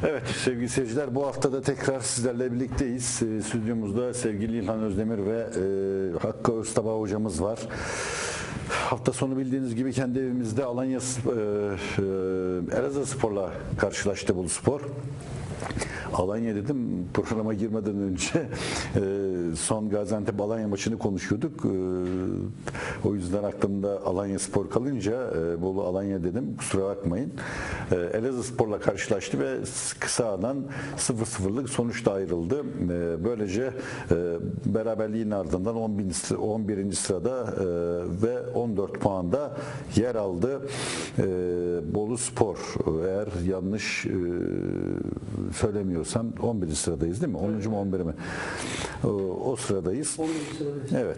Evet sevgili seyirciler, bu hafta da tekrar sizlerle birlikteyiz. Stüdyomuzda sevgili İlhan Özdemir ve Hakkı Öztaba hocamız var. Hafta sonu bildiğiniz gibi kendi evimizde Alanya Elazığspor'la karşılaştı Boluspor. Alanya dedim, programa girmeden önce son Gaziantep Alanya maçını konuşuyorduk. O yüzden aklımda Alanyaspor kalınca Bolu Alanya dedim, kusura bakmayın. Elazığspor'la karşılaştı ve kısa aradan 0-0'lık sonuçta ayrıldı. Böylece beraberliğin ardından 11. sırada ve 14 puanda yer aldı Boluspor. Eğer yanlış söylemiyorsam 11. sıradayız değil mi? 10. mu 11. mi? O sıradayız. 11. sıradayız. Evet.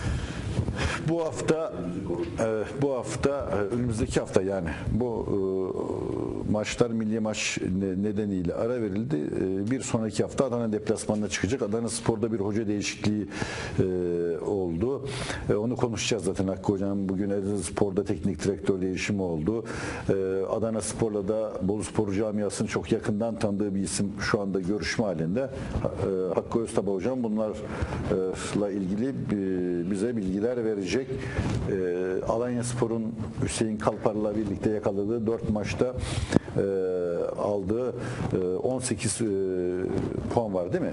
Bu hafta önümüzdeki hafta yani bu maçlar milli maç nedeniyle ara verildi. Bir sonraki hafta Adana deplasmanına çıkacak. Adanaspor'da bir hoca değişikliği oldu. Onu konuşacağız zaten Hakkı Hocam. Bugün Elazığspor'da teknik direktör değişimi oldu. Adanaspor'la da Boluspor camiasının çok yakından tanıdığı bir isim şu anda görüşme halinde. Hakkı Öztaba Hocam bunlarla ilgili bize bilgiler verecek. Alanyaspor'un Hüseyin Kalpar'la birlikte yakaladığı 4 maçta aldığı 18 puan var değil mi?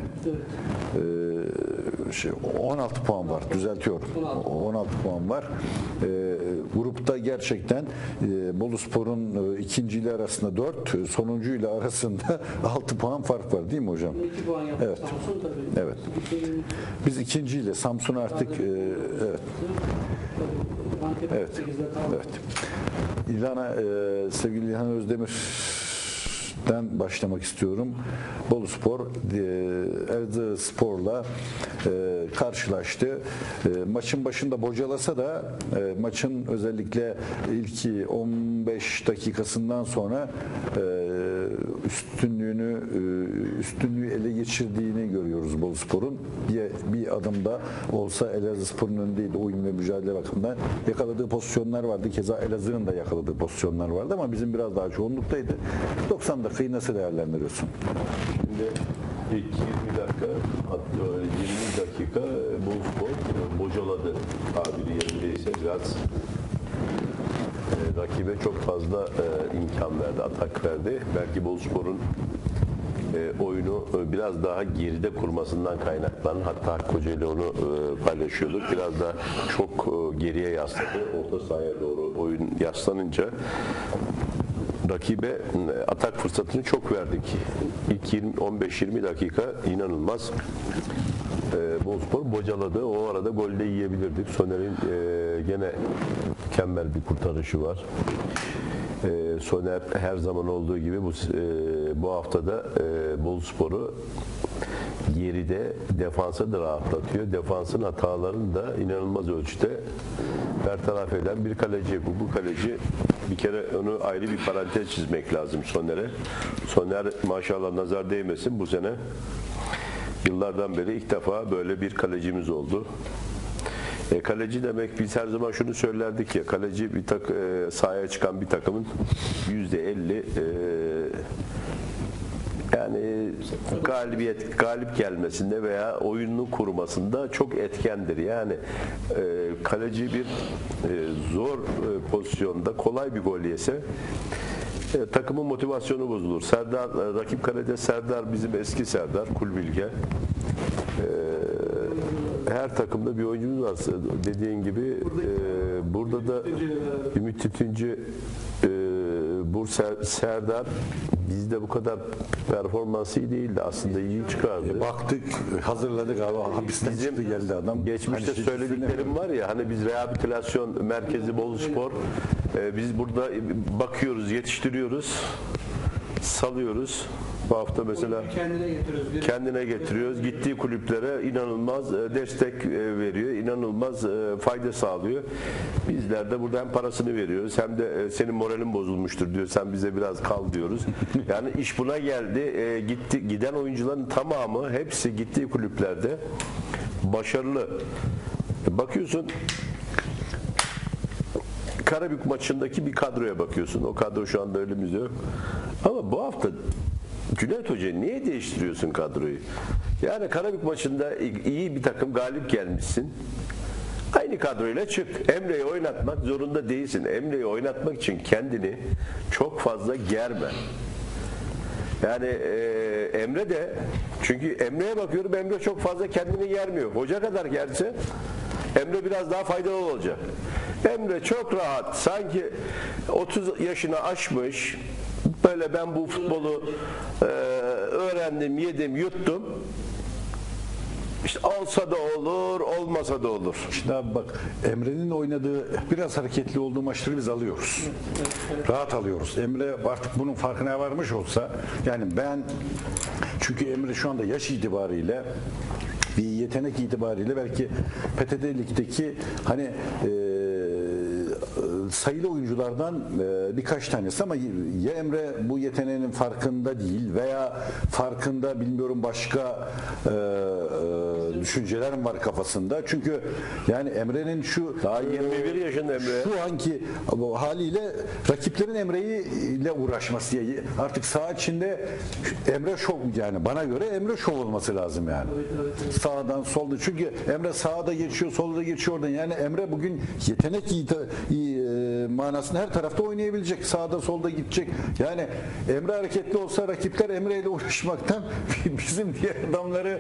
Evet. 16 puan var. Düzeltiyorum. 16 puan var. Grupta gerçekten Boluspor'un ikinciyle arasında 4, sonuncuyla arasında 6 puan fark var değil mi hocam? 2 puan yaptı. Evet. Samsun tabii. Evet. Biz ikinciyle Samsun artık evet. Evet. Evet. Sevgili İlhan Özdemir'den başlamak istiyorum. Boluspor Elazığspor'la karşılaştı. Maçın başında bocalasa da maçın özellikle ilk 15 dakikasından sonra üstünlüğü ele geçirdiğini görüyoruz Boluspor'un. Bir adımda olsa Elazığspor'un önündeydi oyun ve mücadele bakımından. Yakaladığı pozisyonlar vardı. Keza Elazığ'ın da yakaladığı pozisyonlar vardı ama bizim biraz daha çoğunluktaydı. 90 dakikayı nasıl değerlendiriyorsun? Şimdi ilk 20 dakika, hatta 20 dakika Boluspor bocaladı tabiri yerindeyse biraz rakibe çok fazla imkan verdi, atak verdi. Belki Boluspor'un oyunu biraz daha geride kurmasından kaynaklanan, hatta Hakkı Hoca ile onu paylaşıyorduk. Biraz da çok geriye yasladı. Orta sahaya doğru oyun yaslanınca rakibe atak fırsatını çok verdik. İlk 15-20 dakika inanılmaz. Boluspor bocaladı. O arada gol de yiyebilirdik. Soner'in gene mükemmel bir kurtarışı var. Soner her zaman olduğu gibi bu haftada Boluspor'u geride defansa da rahatlatıyor. Defansın hatalarını da inanılmaz ölçüde bertaraf eden bir kaleci. Bu kaleci, bir kere onu ayrı bir parantez çizmek lazım Soner'e. Soner maşallah nazar değmesin, bu sene yıllardan beri ilk defa böyle bir kalecimiz oldu. Kaleci demek, biz her zaman şunu söylerdik ya, kaleci sahaya çıkan bir takımın %50 yani galip gelmesinde veya oyununu kurmasında çok etkendir. Yani kaleci bir zor pozisyonda kolay bir gol yese takımın motivasyonu bozulur. Rakip kalede Serdar, bizim eski Serdar Kulbilge. Her takımda bir oyuncumuz var. Dediğin gibi burada da Ümit Tütüncü, Serdar bizde bu kadar performansı iyi değildi. Aslında iyi çıkardı. Baktık, hazırladık abi. Hapisten çıktı geldi adam. Geçmişte hani söylediklerim var ya, hani biz rehabilitasyon merkezi Boluspor, biz burada bakıyoruz, yetiştiriyoruz, salıyoruz. Bu hafta mesela kendine getiriyoruz. Gittiği kulüplere inanılmaz destek veriyor. İnanılmaz fayda sağlıyor. Bizler de burada hem parasını veriyoruz hem de senin moralin bozulmuştur diyor. Sen bize biraz kal diyoruz. Yani iş buna geldi. Giden oyuncuların tamamı, hepsi gittiği kulüplerde başarılı. Bakıyorsun, Karabük maçındaki bir kadroya bakıyorsun. O kadro şu anda önümüzde yok. Ama bu hafta Cüneyt Hoca niye değiştiriyorsun kadroyu? Yani Karabük maçında iyi bir takım galip gelmişsin. Aynı kadroyla çık. Emre'yi oynatmak zorunda değilsin. Emre'yi oynatmak için kendini çok fazla germe. Yani Emre de, çünkü Emre'ye bakıyorum, Emre çok fazla kendini germiyor. Hoca kadar gelse Emre biraz daha faydalı olacak. Emre çok rahat, sanki 30 yaşını aşmış, böyle ben bu futbolu öğrendim, yedim, yuttum. İşte olsa da olur, olmasa da olur. Şimdi abi bak, Emre'nin oynadığı biraz hareketli olduğu maçları biz alıyoruz. Rahat alıyoruz. Emre artık bunun farkına varmış olsa, yani çünkü Emre şu anda yaş itibariyle, bir yetenek itibariyle belki PTT Lig'deki hani sayılı oyunculardan birkaç tanesi, ama ya Emre bu yeteneğinin farkında değil veya farkında, bilmiyorum, başka düşünceler mi var kafasında? Çünkü yani Emre'nin şu daha 21 yaşında Emre. Şu anki haliyle rakiplerin Emre'yle uğraşması, artık saha içinde Emre şov, yani bana göre Emre şov olması lazım yani. Evet. Sağdan solda, çünkü Emre sağda geçiyor, solda geçiyor oradan. Yani Emre bugün yetenek manasında her tarafta oynayabilecek. Sağda solda gidecek. Yani Emre hareketli olsa rakipler Emre ile uğraşmaktan bizim diğer adamları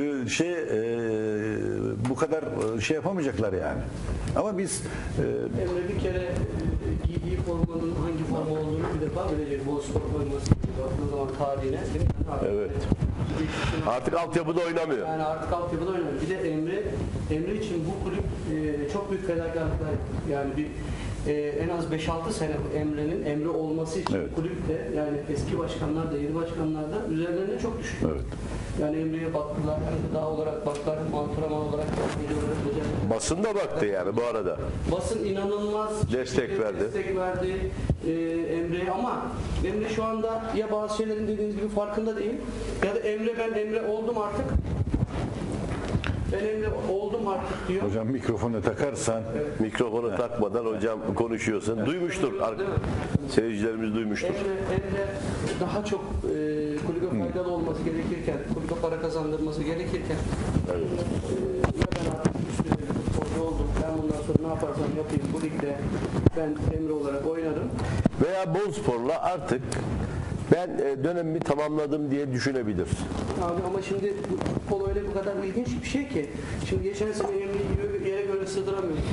bu kadar şey yapamayacaklar yani. Ama biz Emre bir kere giydiği formanın hangi forma olduğunu bir defa bilecek. Bozspor forması baktığı zaman tarihine, değil mi? Evet. Artık altyapıda oynamıyor. Yani artık altyapıda oynamıyor. Bir de Emre için bu kulüp çok büyük fedakarlıklar, yani bir en az 5-6 sene Emre'nin Emre olması için kulüpte, yani eski başkanlar da yeni başkanlar da üzerlerine çok düştü. Evet. Yani Emre'ye baktılar, daha olarak baktılar, antrenman olarak baktılar. Basın da baktı yani bu arada. Basın inanılmaz destek verdi Emre'ye, ama Emre şu anda ya bazı şeylerin dediğiniz gibi farkında değil, ya da ben Emre oldum artık. Ben Emre oldum artık diyor. Hocam mikrofonu takarsan. Evet. Mikrofonu takmadan hocam konuşuyorsun. Evet. Duymuştur. Seyircilerimiz duymuştur. Emre daha çok kulübe faydalı olması gerekirken, kulübe para kazandırması gerekirken, evet. Ya ben artık üstüne bir futbolcu oldum, ben bundan sonra ne yaparsam yapayım bu ligde ben Emre olarak oynarım. Veya Bozspor'la artık ben dönemimi tamamladım diye düşünebilir. Abi ama şimdi futbol öyle bu kadar ilginç bir şey ki. Şimdi geçen sene Emre'yi yere göre sığdıramıyoruz.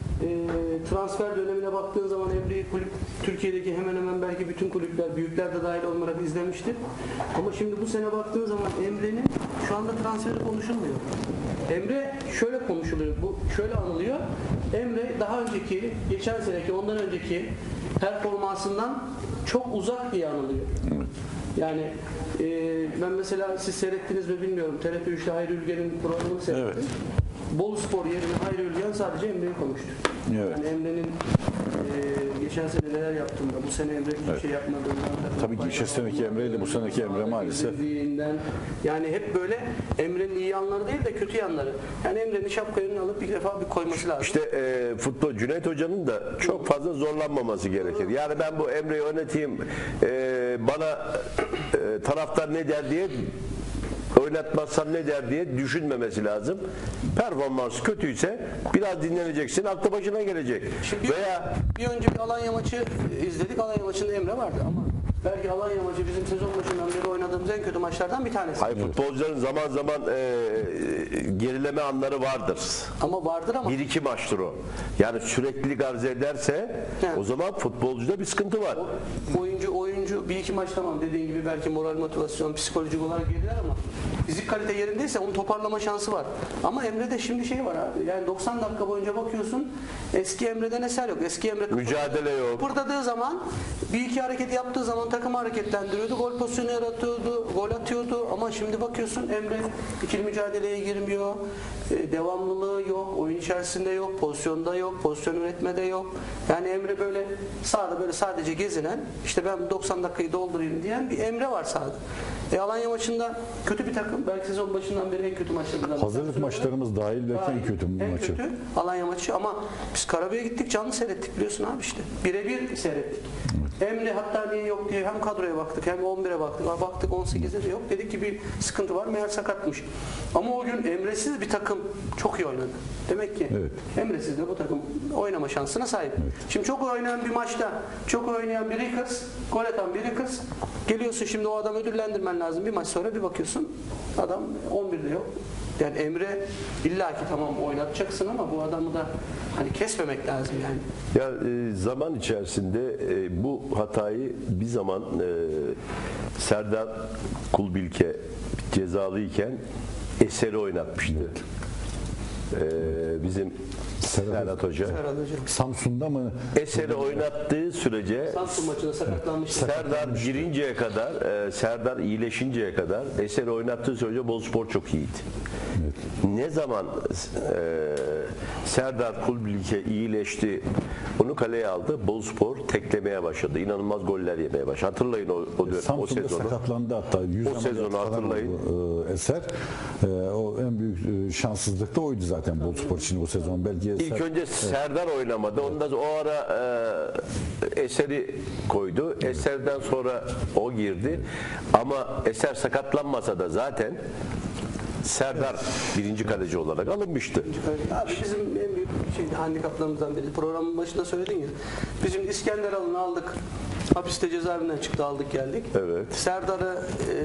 Transfer dönemine baktığın zaman Emre'yi kulüp, Türkiye'deki hemen hemen belki bütün kulüpler, büyükler de dahil olarak izlemiştir. Ama şimdi bu sene baktığın zaman Emre'nin şu anda transferi konuşulmuyor. Emre şöyle konuşuluyor, bu şöyle anılıyor. Emre daha önceki, geçen seneki, ondan önceki performansından çok uzak diye anılıyor. Yani ben mesela, siz seyrettiniz mi bilmiyorum, TRT3'te Hayri Ülgen'in programını seyrettim. Evet. Boluspor yerine Hayri Ülgen sadece Emre'yi konuştu. Evet. Yani Emre'nin geçen sene neler yaptığında, bu sene Emre hiçbir şey yapmadığından. Tabii ki geçen seneki Emre ile bu seneki Emre maalesef. Yani hep böyle Emre'nin iyi yanları değil de kötü yanları. Yani Emre'nin şapkayı alıp bir defa bir koyması lazım. İşte futbol, Cüneyt Hoca'nın da çok fazla zorlanmaması gerekir. Yani ben bu Emre'yi oynatayım, bana taraftar ne der diye, oynatmazsam ne der diye düşünmemesi lazım. Performans kötüyse biraz dinleneceksin, aklı başına gelecek. Şimdi bir önceki Alanya maçı izledik. Alanya maçında Emre vardı ama belki Alanya maçı bizim sezon başından beri oynadığımız en kötü maçlardan bir tanesi. Hayır, futbolcuların zaman zaman gerileme anları vardır. Ama vardır ama. 1-2 maçtır o. Yani süreklilik arz ederse o zaman futbolcuda bir sıkıntı var. Oyuncu 1-2 maç tamam, dediğin gibi belki moral, motivasyon, psikolojik olarak geriler ama fizik kalite yerindeyse onun toparlama şansı var. Ama Emre'de şimdi şey var abi. Yani 90 dakika boyunca bakıyorsun, eski Emre'den eser yok. Eski Emre mücadele yok. Kıpırdadığı zaman, bir iki hareket yaptığı zaman takımı hareketlendiriyordu. Gol pozisyonu yaratıyordu, gol atıyordu. Ama şimdi bakıyorsun Emre ikili mücadeleye girmiyor. Devamlılığı yok, oyun içerisinde yok, pozisyonda yok, pozisyon üretmede yok. Yani Emre böyle sahada böyle sadece gezinen, işte ben 90 dakikayı doldurayım diyen bir Emre var sahada. Alanya maçında kötü bir takım. Belki sezon başından beri en kötü maçlarından. Hazırlık maçlarımız dahil belki en kötü maçı. En kötü Alanya maçı, ama biz Karabük'e gittik, canlı seyrettik biliyorsun abi işte. Birebir seyrettik. Evet. Emre hatta niye yok diye hem kadroya baktık hem 11'e baktık. Baktık 18'de de yok. Dedik ki bir sıkıntı var. Meğer sakatmış. Ama o gün Emre'siz bir takım çok iyi oynadı. Demek ki Evet. Emre'siz de bu takım oynama şansına sahip. Şimdi çok oynayan bir maçta çok oynayan biri kız, gol atan biri kız. Geliyorsun şimdi o adamı ödüllendirmen lazım. Bir maç sonra bir bakıyorsun adam 11'de yok. Yani Emre illaki tamam oynatacaksın ama bu adamı da hani kesmemek lazım yani. Ya zaman içerisinde bu hatayı bir zaman Serdar Kulbilke cezalıyken Eser'i oynatmıştı. Bizim Serhat Hoca. Herhalde hocam. Samsun'da mı? Eser'i oynattığı sürece Samsun maçında sakatlanmıştı. Serdar girinceye kadar, Serdar iyileşinceye kadar Eser'i oynattığı sürece Boluspor çok iyiydi. Ne zaman Serdar Kulbilke iyileşti, onu kaleye aldı, Boluspor teklemeye başladı. İnanılmaz goller yemeye başladı. Hatırlayın o dönem, o Samsun'da sezonu. sakatlandı hatta. O sezonu hatırlayın. Eser. O en büyük şanssızlık da oydu zaten Boluspor için o sezon. Belki İlk önce Serdar oynamadı. Ondan sonra o ara Eser'i koydu. Eser'den sonra o girdi. Ama Eser sakatlanmasa da zaten Serdar birinci kaleci olarak alınmıştı. Abi bizim en büyük handikaplarımızdan biri. Programın başında söyledin ya. Bizim İskender Alın'ı aldık. Hapiste cezaevinden çıktı aldık geldik. Evet. Serdar'ı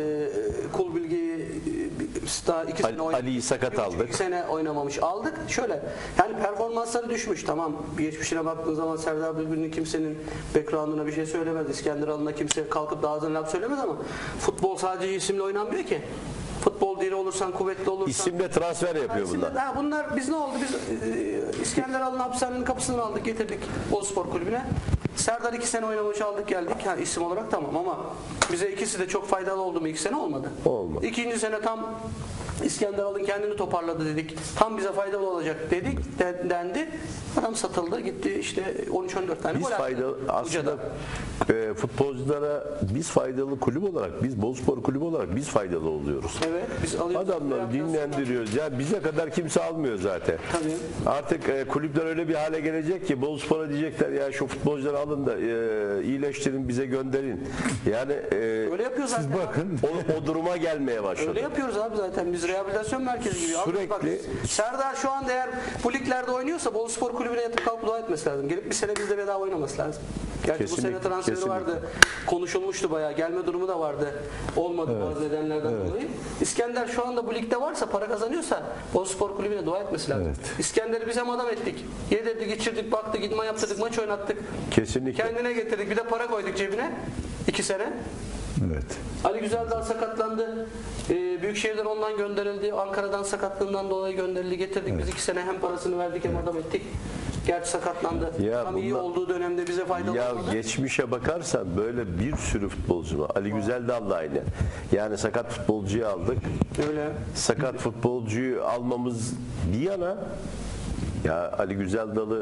Kulbilge'yi daha 2 sene oynadı. Ali'yi sakat aldık. 2 sene oynamamış aldık. Şöyle yani performansları düşmüş tamam. Bir geçmişine baktığın zaman Serdar Bülbül'ün kimsenin background'una bir şey söylemez. İskender Alın'a kimse kalkıp da ağzına laf söylemez ama futbol sadece isimle oynanmıyor ki. Futbol diri olursan, kuvvetli olursan. İsimle transfer yapıyor bunlar. Bunlar biz ne oldu? Biz İskender Alın hapishanenin kapısını aldık, getirdik Boluspor Kulübü'ne. Serdar 2 sene oynamış aldık geldik. Yani isim olarak tamam ama bize ikisi de çok faydalı oldu mu 2 sene olmadı. Olmadı. İkinci sene tam İskender Alın kendini toparladı dedik. Tam bize faydalı olacak dedik dendi. Adam satıldı gitti işte 13-14 tane Biz gol attı. faydalı aslında futbolculara biz faydalı kulüp olarak, biz Boluspor kulübü olarak biz faydalı oluyoruz. Evet biz alıyoruz. Adamları dinlendiriyoruz. Ya bize kadar kimse almıyor zaten. Tabii. Artık kulüpler öyle bir hale gelecek ki Boluspor'a diyecekler ya şu futbolcuları alın da iyileştirin bize gönderin. Yani Öyle yapıyor zaten. siz bakın. o duruma gelmeye başladı. Öyle yapıyoruz abi zaten. Biz rehabilitasyon merkezi gibi. Abi Sürekli- bak, Serdar şu anda eğer bu liglerde oynuyorsa Boluspor Kulübü'ne yatıp kalkıp dua etmesi lazım. Gelip bir sene bizde bedava oynaması lazım. Gerçi Kesinlikle, bu sene transferi kesinlikle. vardı. Konuşulmuştu bayağı. Gelme durumu da vardı. Olmadı bazı nedenlerden dolayı. İskender şu anda bu ligde varsa, para kazanıyorsa Boluspor Kulübü'ne dua etmesi lazım. Evet. İskender'i biz hem adam ettik. Yedirdik, içirdik, baktık, idman yaptırdık, maç oynattık. Kesinlikle. Kendine getirdik. Bir de para koyduk cebine. 2 sene. Evet. Ali Güzeldağ sakatlandı. Büyükşehir'den ondan gönderildi. Ankara'dan sakatlığından dolayı gönderildi. Getirdik. Biz 2 sene hem parasını verdik hem adam ettik. Gerçi sakatlandı. Ya Tam iyi bunlar- olduğu dönemde bize faydalı Ya olmadı. geçmişe bakarsan böyle bir sürü futbolcu var. Ali Güzeldağ da aynı. Yani sakat futbolcuyu aldık. Öyle. Sakat futbolcuyu almamız bir yana ya Ali Güzeldağ'ı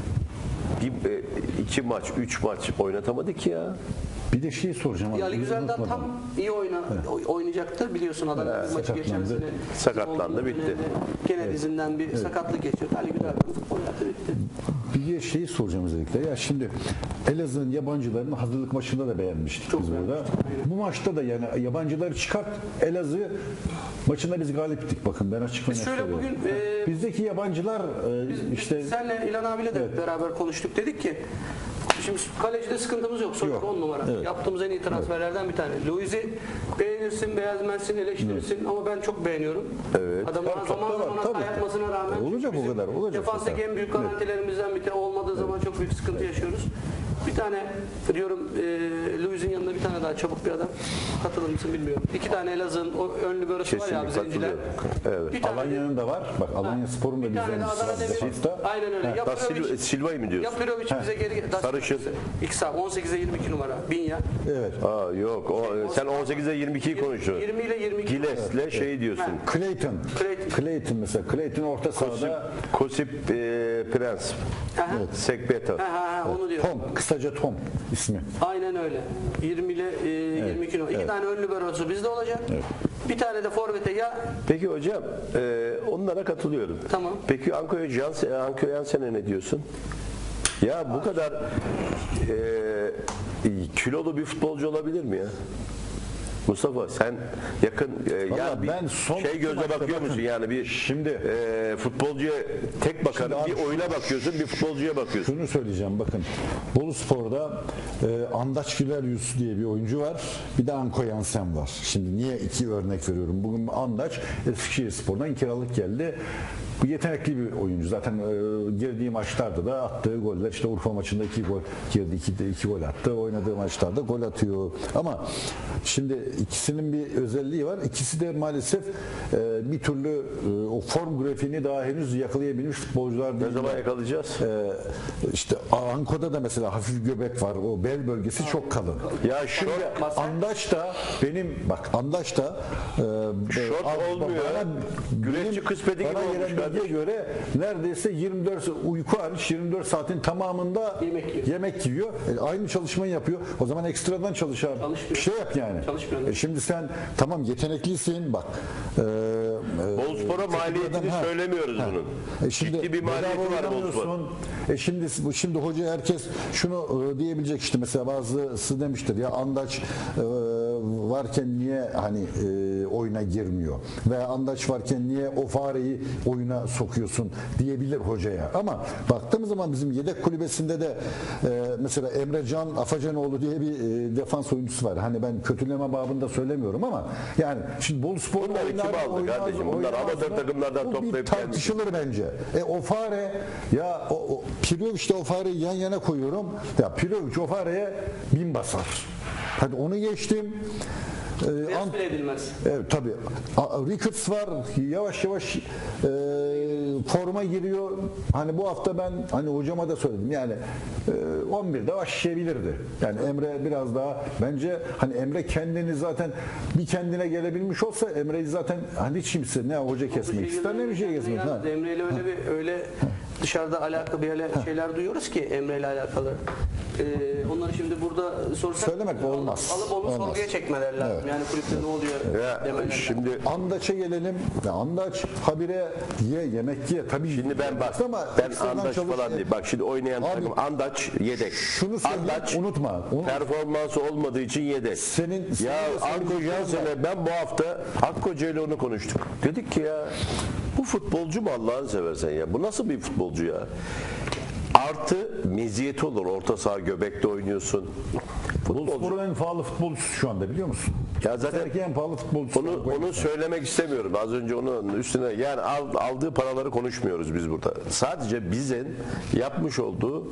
2 maç, 3 maç oynatamadık ya. Bir de şey soracağım. Ali Güzeldağ unutmadan. tam iyi oynayacaktır. Biliyorsun adam bir maçı geçen sakatlandı. sene. Sakatlandı, bitti. Gene dizinden bir sakatlık geçirdi. Ali Güzeldağ futbol hayatı bitti. Bir şeyi soracağım özellikle. Ya şimdi Elazığ'ın yabancılarını hazırlık maçında da beğenmiştik Çok biz burada. beğenmiştik, aynen. Bu maçta da yani yabancıları çıkart Elazığ maçında biz galip gittik bakın ben açık ve net şöyle söylüyorum. bugün, bizdeki yabancılar işte Senle İlhan abiyle de beraber konuştuk. Dedik ki şimdi kalecide sıkıntımız yok. Sonra Yok. 10 numara. Evet. Yaptığımız en iyi transferlerden bir tane. Luiz'i beğenirsin, beğenmezsin, eleştirirsin ama ben çok beğeniyorum. Evet. Adamın Tabii, zaman topta var, zaman tabii. hata yapmasına rağmen Olacak bizim o kadar, olacak defanstaki zaten. en büyük garantilerimizden biri olmadığı zaman çok büyük sıkıntı yaşıyoruz. Bir tane diyorum Luiz'in yanında bir tane daha çabuk bir adam. Katılır mısın bilmiyorum. 2 tane Elazığ'ın o ön liberosu var ya abi Kesinlikle zenciler. katılıyorum. Evet. Bir tane de- Alanya'nın da var. Bak Alanya Spor'un da bir tane de düzenlisi Adana var Demir. defansta. Aynen öyle. Da Yapirovic- Silva'yı mı diyorsun? Yapirovic bize geri Sarışın. İlk sağ 18'e 22 numara. Binya. Evet. Aa, yok. Sen 18'e 22'yi konuşuyorsun. 20 ile 22. Gilles'le şey diyorsun. Clayton. Clayton. Clayton mesela. Clayton orta sahada. Kosip Prens. Aha. Sekbeto. Ha, onu diyor. Tom. Kısaca Tom ismi. Aynen öyle. 20 ile 22 numara. 2 tane ön liberosu bizde olacak. Bir tane de forvete ya Peki hocam onlara katılıyorum. Tamam. Peki Anko Jansen'e ne diyorsun? Ya bu kadar kilolu bir futbolcu olabilir mi ya? Mustafa sen yakın yani bir ben son şey gözle maçta bakıyor musun bakın, yani bir şimdi futbolcuya tek bakarım Şimdi abi bir oyuna bakıyorsun bir futbolcuya bakıyorsun. şunu söyleyeceğim bakın. Boluspor'da Andaç Güleryüz diye bir oyuncu var. Bir de Anko Yansen var. Şimdi niye iki örnek veriyorum? Bugün Andaç Eskişehirspor'dan kiralık geldi. Bu yetenekli bir oyuncu. Zaten girdiği maçlarda da attığı goller işte Urfa maçında 2 gol girdi, 2 gol attı. Oynadığı maçlarda gol atıyor. Ama şimdi ikisinin bir özelliği var. İkisi de maalesef bir türlü o form grafiğini daha henüz yakalayabilmiş futbolcular değil. Ne zaman yakalayacağız? İşte Anko'da da mesela hafif göbek var. O bel bölgesi çok kalın. Ya Şimdi Andaç da Andaç da Şort olmuyor. Güreşçi kısmeti gibi olmuş bilgiye kardeşim. göre neredeyse 24 uyku hariç 24 saatin tamamında yemek yiyor. Aynı çalışmayı yapıyor. O zaman ekstradan çalışan bir şey yap yani. Şimdi sen tamam yeteneklisin bak. Boluspor'a maliyetini söylemiyoruz bunun. Ciddi bir maliyeti var Boluspor'un. Şimdi hoca herkes şunu diyebilecek işte mesela bazısı demiştir ya Andaç varken niye hani oyuna girmiyor veya Andaç varken niye o fareyi oyuna sokuyorsun diyebilir hocaya. Ama baktığımız zaman bizim yedek kulübesinde de mesela Emrecan Afacanoğlu diye bir defans oyuncusu var. Hani ben kötüleme babında söylemiyorum ama yani şimdi Boluspor bunları kim aldı kardeşim? Bunlar amatör takımlardan toplayıp tartışılır bence. O fare ya Pirovic de o fareyi yan yana koyuyorum. Ya Pirovic o fareye 1000 basar. Hadi onu geçtim. Bile edilmez. Evet tabii. Ricketts var. Yavaş yavaş forma giriyor. Hani bu hafta ben hani hocama da söyledim. Yani 11'de başlayabilirdi. Yani Emre biraz daha bence hani Emre kendini zaten bir kendine gelebilmiş olsa Emre'yi zaten hani hiç kimse ne hoca kesmek ister ne bir şey kesmek. Emre ile öyle dışarıda şeyler duyuyoruz ki Emre ile alakalı. Onları şimdi burada sorsak söylemek olmaz. Alıp onu sorguya çekmeler lazım. Evet. Yani kulüpte ne oluyor demeler. Şimdi Andaç'a gelelim. Ya Andaç habire yemek ye. Tabii şimdi ben Andaç falan değil. Bak şimdi oynayan takım Andaç yedek. Şunu Andaç unutma. Performansı olmadığı için yedek. Ya Anko Jansen'e ben bu hafta Akkoca ile onu konuştuk. Dedik ki ya bu futbolcu mu Allah'ını seversen ya? Bu nasıl bir futbolcu ya? Artı meziyeti olur. Orta saha göbekte oynuyorsun. Boluspor'un en pahalı futbolcusu şu anda biliyor musun? Ya zaten en pahalı futbolcusu. Onu söylemek istemiyorum. Az önce onun üstüne yani aldığı paraları konuşmuyoruz biz burada. Sadece bizim yapmış olduğu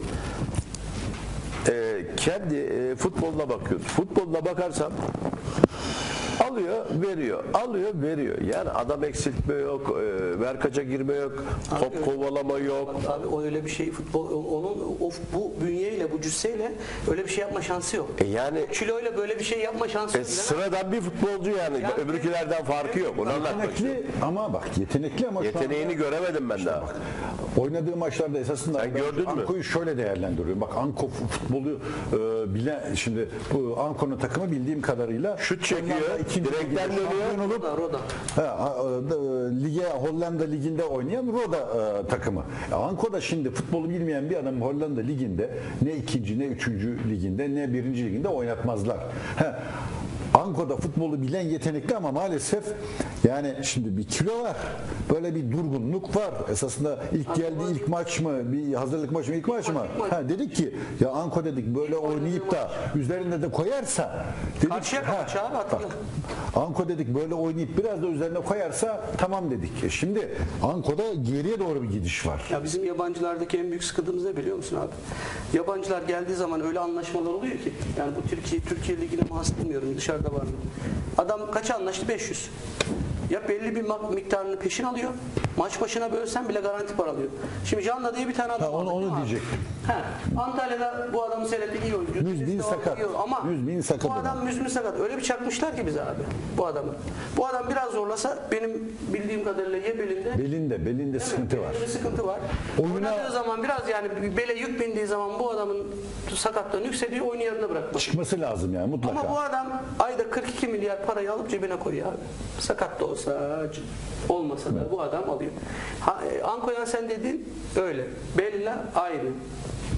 kendi futboluna bakıyoruz. Futboluna bakarsam alıyor, veriyor. Alıyor, veriyor. Yani adam eksiltme yok, verkaça girme yok, top kovalama yok. Abi o öyle bir şey futbol bu bünyeyle, bu cüsseyle öyle bir şey yapma şansı yok. Yani kiloyla böyle bir şey yapma şansı yok. Sıradan bir futbolcu yani öbürkülerden farkı yok. Onu anlatmak istiyorum. Yetenekli ama yeteneğini göremedim ben daha. Bak, oynadığı maçlarda esasında sen gördün mü? Anko'yu şöyle değerlendiriyorum. Bak Anko futbolu bilen şimdi bu Anko'nun takımı bildiğim kadarıyla şut çekiyor, direkten dönüyor. Roda. Lige Hollanda liginde oynayan Roda takımı. Anko da şimdi futbolu bilmeyen bir adam Hollanda liginde ne ikinci ne üçüncü liginde ne birinci liginde oynatmazlar. Anko'da futbolu bilen yetenekli ama maalesef yani şimdi bir kilo var. Böyle bir durgunluk var. Esasında ilk maç mı? Bir hazırlık maçı mı? İlk maç mı? Dedik ki ya Anko dedik böyle oynayıp da üzerinde de koyarsa dedik karşıya kaç abi hatırla. Anko dedik böyle oynayıp biraz da üzerine koyarsa tamam dedik. Şimdi Anko'da geriye doğru bir gidiş var. Ya bizim yabancılardaki en büyük sıkıntımız ne biliyor musun abi? Yabancılar geldiği zaman öyle anlaşmalar oluyor ki yani bu Türkiye Ligi'ne mahsus bilmiyorum dışarıda var mı? Adam kaça anlaştı? 500. Ya belli bir miktarını peşin alıyor. Maç başına bölsen bile garanti para alıyor. Şimdi Can'da diye bir tane adam onu diyecektim. Antalya'da bu adamı seyrettik iyi oyuncu. Müzmin sakat. Ama sakat bu adam müzmin sakat. Öyle bir çakmışlar ki bize abi bu adamı. Bu adam biraz zorlasa benim bildiğim kadarıyla ya belinde sıkıntı var. Belinde sıkıntı var. Oynadığı zaman biraz yani bele yük bindiği zaman bu adamın sakatlığını yükseliyor oyunu yarına bırakmak. Çıkması lazım yani mutlaka. Ama bu adam ayda 42 milyar parayı alıp cebine koyuyor abi. Sakat da olsa olmasa da bu adam alıyor. Anko Yansen dediğin öyle. Bella aynı.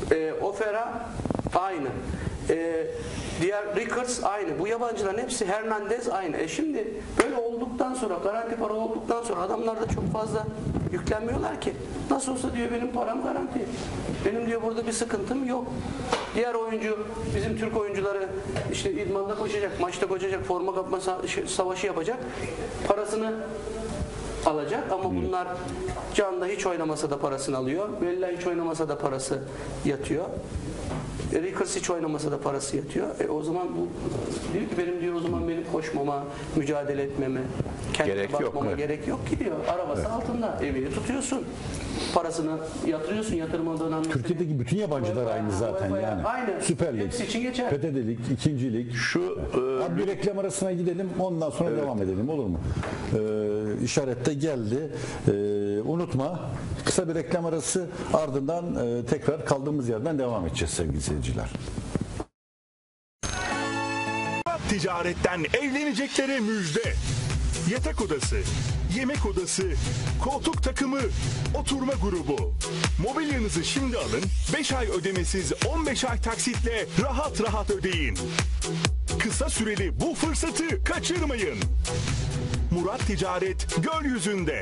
Ofera aynı. Diğer Rickers aynı. Bu yabancıların hepsi Hernandez aynı. Şimdi böyle olduktan sonra, garanti para olduktan sonra adamlar da çok fazla yüklenmiyorlar ki. Nasıl olsa diyor benim param garanti. Benim diyor burada bir sıkıntım yok. Diğer oyuncu, bizim Türk oyuncuları işte idmanda koşacak, maçta koşacak, forma kapma savaşı yapacak. Parasını alacak ama bunlar Can'da hiç oynamasa da parasını alıyor. Bella hiç oynamasa da parası yatıyor. Rickers hiç oynamasa da parası yatıyor. O zaman bu diyor ki benim diyor o zaman benim koşmama, mücadele etmeme, kendime Gerek yok, bakmama evet. gerek yok ki diyor. Arabası altında. Evini tutuyorsun. Parasını yatırıyorsun, yatırmadığın anda. Türkiye'deki bütün yabancılar aynı zaten yani. Aynı. Süper Lig, Hepsi için geçer. PTT Lig, 2. Lig. Abi bir reklam arasına gidelim, ondan sonra devam edelim, olur mu? İşarette geldi. Unutma, kısa bir reklam arası, ardından tekrar kaldığımız yerden devam edeceğiz sevgili seyirciler. Ticaretten evleneceklere müjde. Yatak odası, yemek odası, koltuk takımı, oturma grubu. Mobilyanızı şimdi alın, 5 ay ödemesiz 15 ay taksitle rahat rahat ödeyin. Kısa süreli bu fırsatı kaçırmayın. Murat Ticaret Gölyüzü'nde.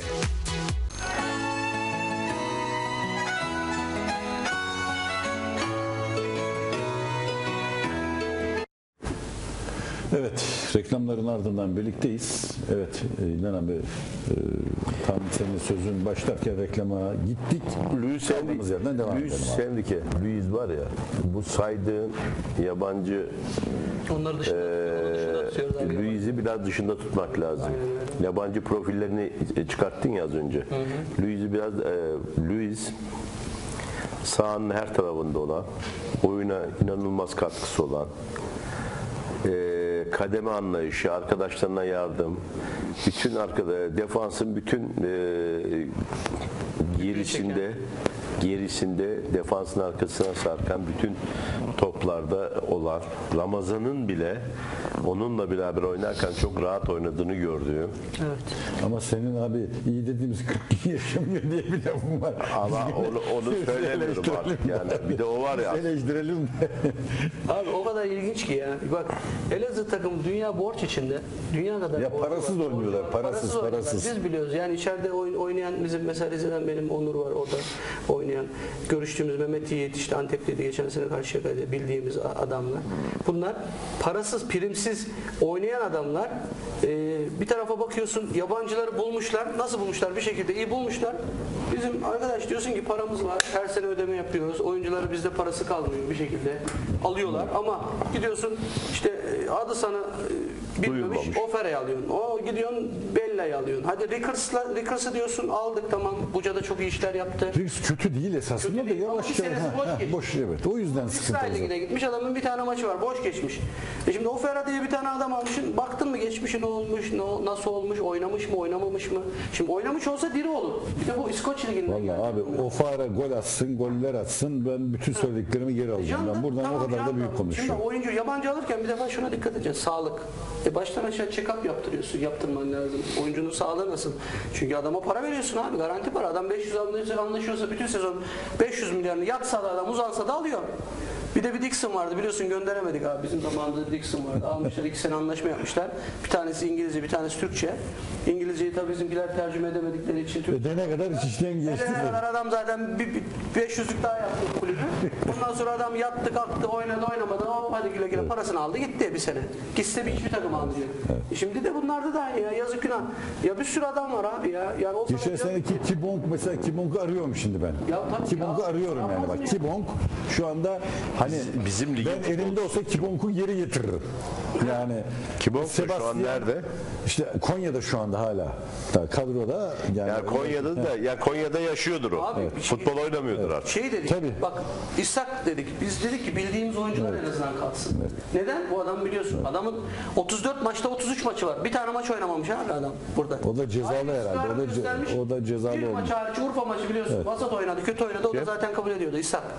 Evet, reklamların ardından birlikteyiz. Evet, İlhan abi, tam senin sözün başlarken reklama gittik. Kaldığımız yerden devam edelim abi. Enrique, Luis var ya, bu saydığın yabancı Onları dışında tutuyoruz abi. Luis'i biraz dışında tutmak lazım. Yabancı profillerini çıkarttın ya az önce. Luis'i biraz Luis sahanın her tarafında olan, oyuna inanılmaz katkısı olan, kademe anlayışı, arkadaşlarına yardım, bütün defansın bütün gerisinde defansın arkasına sarkan bütün toplarda olan, Ramazan'ın bile onunla beraber oynarken çok rahat oynadığını gördüğüm. Evet. Ama senin abi iyi dediğimiz 40 gün yaşamıyor diye bir lafım var. Ama onu söylemiyorum artık yani. Bir de o var ya. Eleştirelim de. Abi o kadar ilginç ki ya. Bak Elazığ takımı dünya borç içinde. Dünya kadar Ya borcu parasız var. oynuyorlar, Borcu var. parasız. oynuyorlar. Biz biliyoruz yani içeride oynayan bizim mesela Rize'den benim Onur var orada oynayan. Görüştüğümüz Mehmet Yiğit işte Antep'teydi geçen sene Karşıyaka'da bildiğimiz adamlar. Bunlar parasız, primsiz oynayan adamlar. Bir tarafa bakıyorsun yabancıları bulmuşlar. Nasıl bulmuşlar? Bir şekilde iyi bulmuşlar. Bizim arkadaş diyorsun ki paramız var. Her sene ödeme yapıyoruz. Oyuncuları bizde parası kalmıyor bir şekilde. Alıyorlar ama gidiyorsun işte adı sana bilmemiş Duyulmamış. Ofera'yı alıyorsun. O gidiyorsun Bella'yı alıyorsun. Hadi Rickers'ı diyorsun aldık tamam. Buca'da çok iyi işler yaptı. Riggs kötü değil esasında Kötü da değil ama bir yavaşça. senesi boş geçmiş. Boş evet. O yüzden sıkıntı İsrail var. Ligi'ne gitmiş adamın bir tane maçı var. Boş geçmiş. Şimdi Ofera diye bir tane adam almışsın. Baktın mı geçmişi ne olmuş, nasıl olmuş, oynamış mı, oynamamış mı? Şimdi oynamış olsa diri olur. Bir de bu İskoç Ligi'nde. Vallahi abi o fare gol atsın, goller atsın. Ben bütün söylediklerimi geri alacağım. Ben buradan o kadar da büyük konuşuyorum. Şimdi oyuncu yabancı alırken bir defa şuna dikkat edeceksin. Sağlık. Baştan aşağı check-up yaptırıyorsun. Yaptırman lazım. Oyuncunun sağlığı nasıl? Çünkü adama para veriyorsun abi. Garanti para. Adam 500 anlaşıyorsa bütün sezon 500 milyarını yatsa da adam uzansa da alıyor. Bir de bir Dixon vardı biliyorsun gönderemedik abi. Bizim zamanında Dixon vardı. Almışlar 2 sene anlaşma yapmışlar. Bir tanesi İngilizce bir tanesi Türkçe. İngilizceyi tabii bizimkiler tercüme edemedikleri için Türkçe. Ödene kadar iç işten geçti. Ödene kadar adam zaten bir 500'lük daha yaptı kulübü. Ondan sonra adam yattı kalktı oynadı oynamadı. Hop hadi güle güle parasını aldı gitti bir sene. Gitse hiçbir takım almayacak. Şimdi de bunlarda da ya yazık günah. Ya bir sürü adam var abi ya. Yani o Geçen seneki Kibonk mesela Kibonk'u arıyorum şimdi ben. Ya tabii Kibonk'u ya. arıyorum yani Yapmaz bak. mı? Kibonk şu anda hani Bizim ligin ben elimde olsa Kibonk'u geri getiririm. Yani Kibonk da şu an nerede? İşte Konya'da şu anda hala. Da kadroda yani Ya Konya'da yaşıyordur o. Abi, bir şey- Futbol oynamıyordur artık. Şey dedik, Tabii. bak İshak dedik, biz dedik ki bildiğimiz oyuncular en azından kalsın. Neden? Bu adam biliyorsun, adamın 34 maçta 33 maçı var. Bir tane maç oynamamış abi adam burada. O da cezalı Aynı herhalde. ısrarı göstermiş. O da cezalı Bir olmuş. maç hariç Urfa maçı biliyorsun, vasat oynadı, kötü oynadı, o da zaten kabul ediyordu İshak.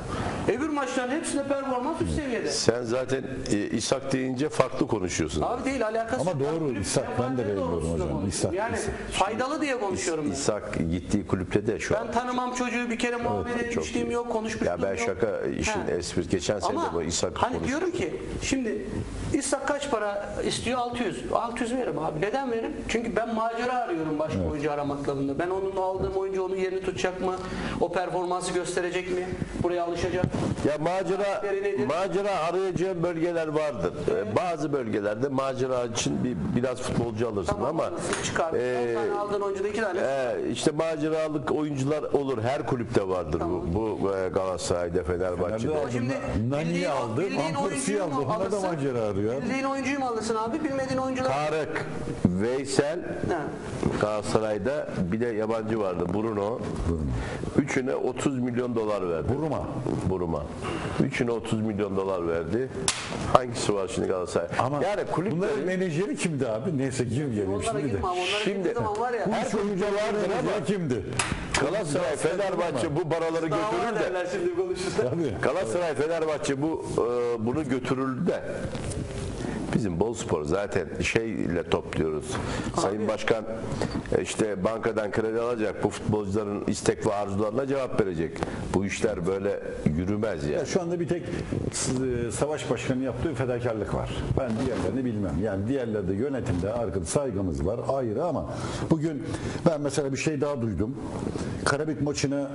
Öbür maçların hepsinde performans üst seviyede. Sen zaten İshak deyince farklı konuşuyorsun. Abi değil, alakası Ama yok. doğru, Kulüp İshak, ben de menfaatleri beğeniyorum doğrultusunda hocam. konuşuyorum. İshak, Yani İshak. faydalı diye konuşuyorum ben. İshak gittiği kulüpte de şu an. Ben tanımam çocuğu, bir kere muhabbet etmişliğim iyi. yok, konuşmuşluğum Ya ben yok. şaka işin He. esprisi. Geçen sene de bu Ama İshak hani konuştuk. diyorum ki şimdi İshak kaç para istiyor? 600. 600 veririm abi. Neden veririm? Çünkü ben macera arıyorum başka oyuncu aramakla bunda. Ben onun aldığım oyuncu onun yerini tutacak mı? O performansı gösterecek mi? Buraya alışacak mı? Ya macera arayacağın bölgeler vardır. Bazı bölgelerde macera için biraz futbolcu alırsın ama çıkar. 10 tane aldığın oyuncuda 2 tane. işte maceralık oyuncular olur. Her kulüpte vardır bu Galatasaray'da, Fenerbahçe'de. Fener'de Şimdi Nani'yi aldı, Van Persie'yi aldı. Onlar da macera arıyor. Bildiğin oyuncuyu mu alırsın abi? Bilmediğin oyuncular. Tarık, Veysel, Ha. Galatasaray'da bir de yabancı vardı, Bruno. Üçüne 30 milyon dolar verdi. Buruma. Üçüne 30 milyon dolar verdi. Hangisi var şimdi Galatasaray? Ama yani kulüplerin bunların menajeri kimdi abi? Neyse girmeyelim Onlara şimdi de. girme abi. Onlara Şimdi- girdiği zaman var ya. her kulüpte vardır ama Menajeri kimdi? Galatasaray, Fenerbahçe bu paraları Dava götürür de derler şimdi konuşursa. Tabii. Galatasaray, Fenerbahçe bunu götürür de bizim Boluspor zaten şeyle topluyoruz. Sayın Başkan işte bankadan kredi alacak, bu futbolcuların istek ve arzularına cevap verecek. Bu işler böyle yürümez ya. Ya şu anda bir tek Savaş Başkanı yaptığı fedakarlık var. Ben diğerlerini bilmem. Yani diğerleri de yönetimde arkada saygımız var ayrı ama bugün ben mesela bir şey daha duydum. Karabük maçını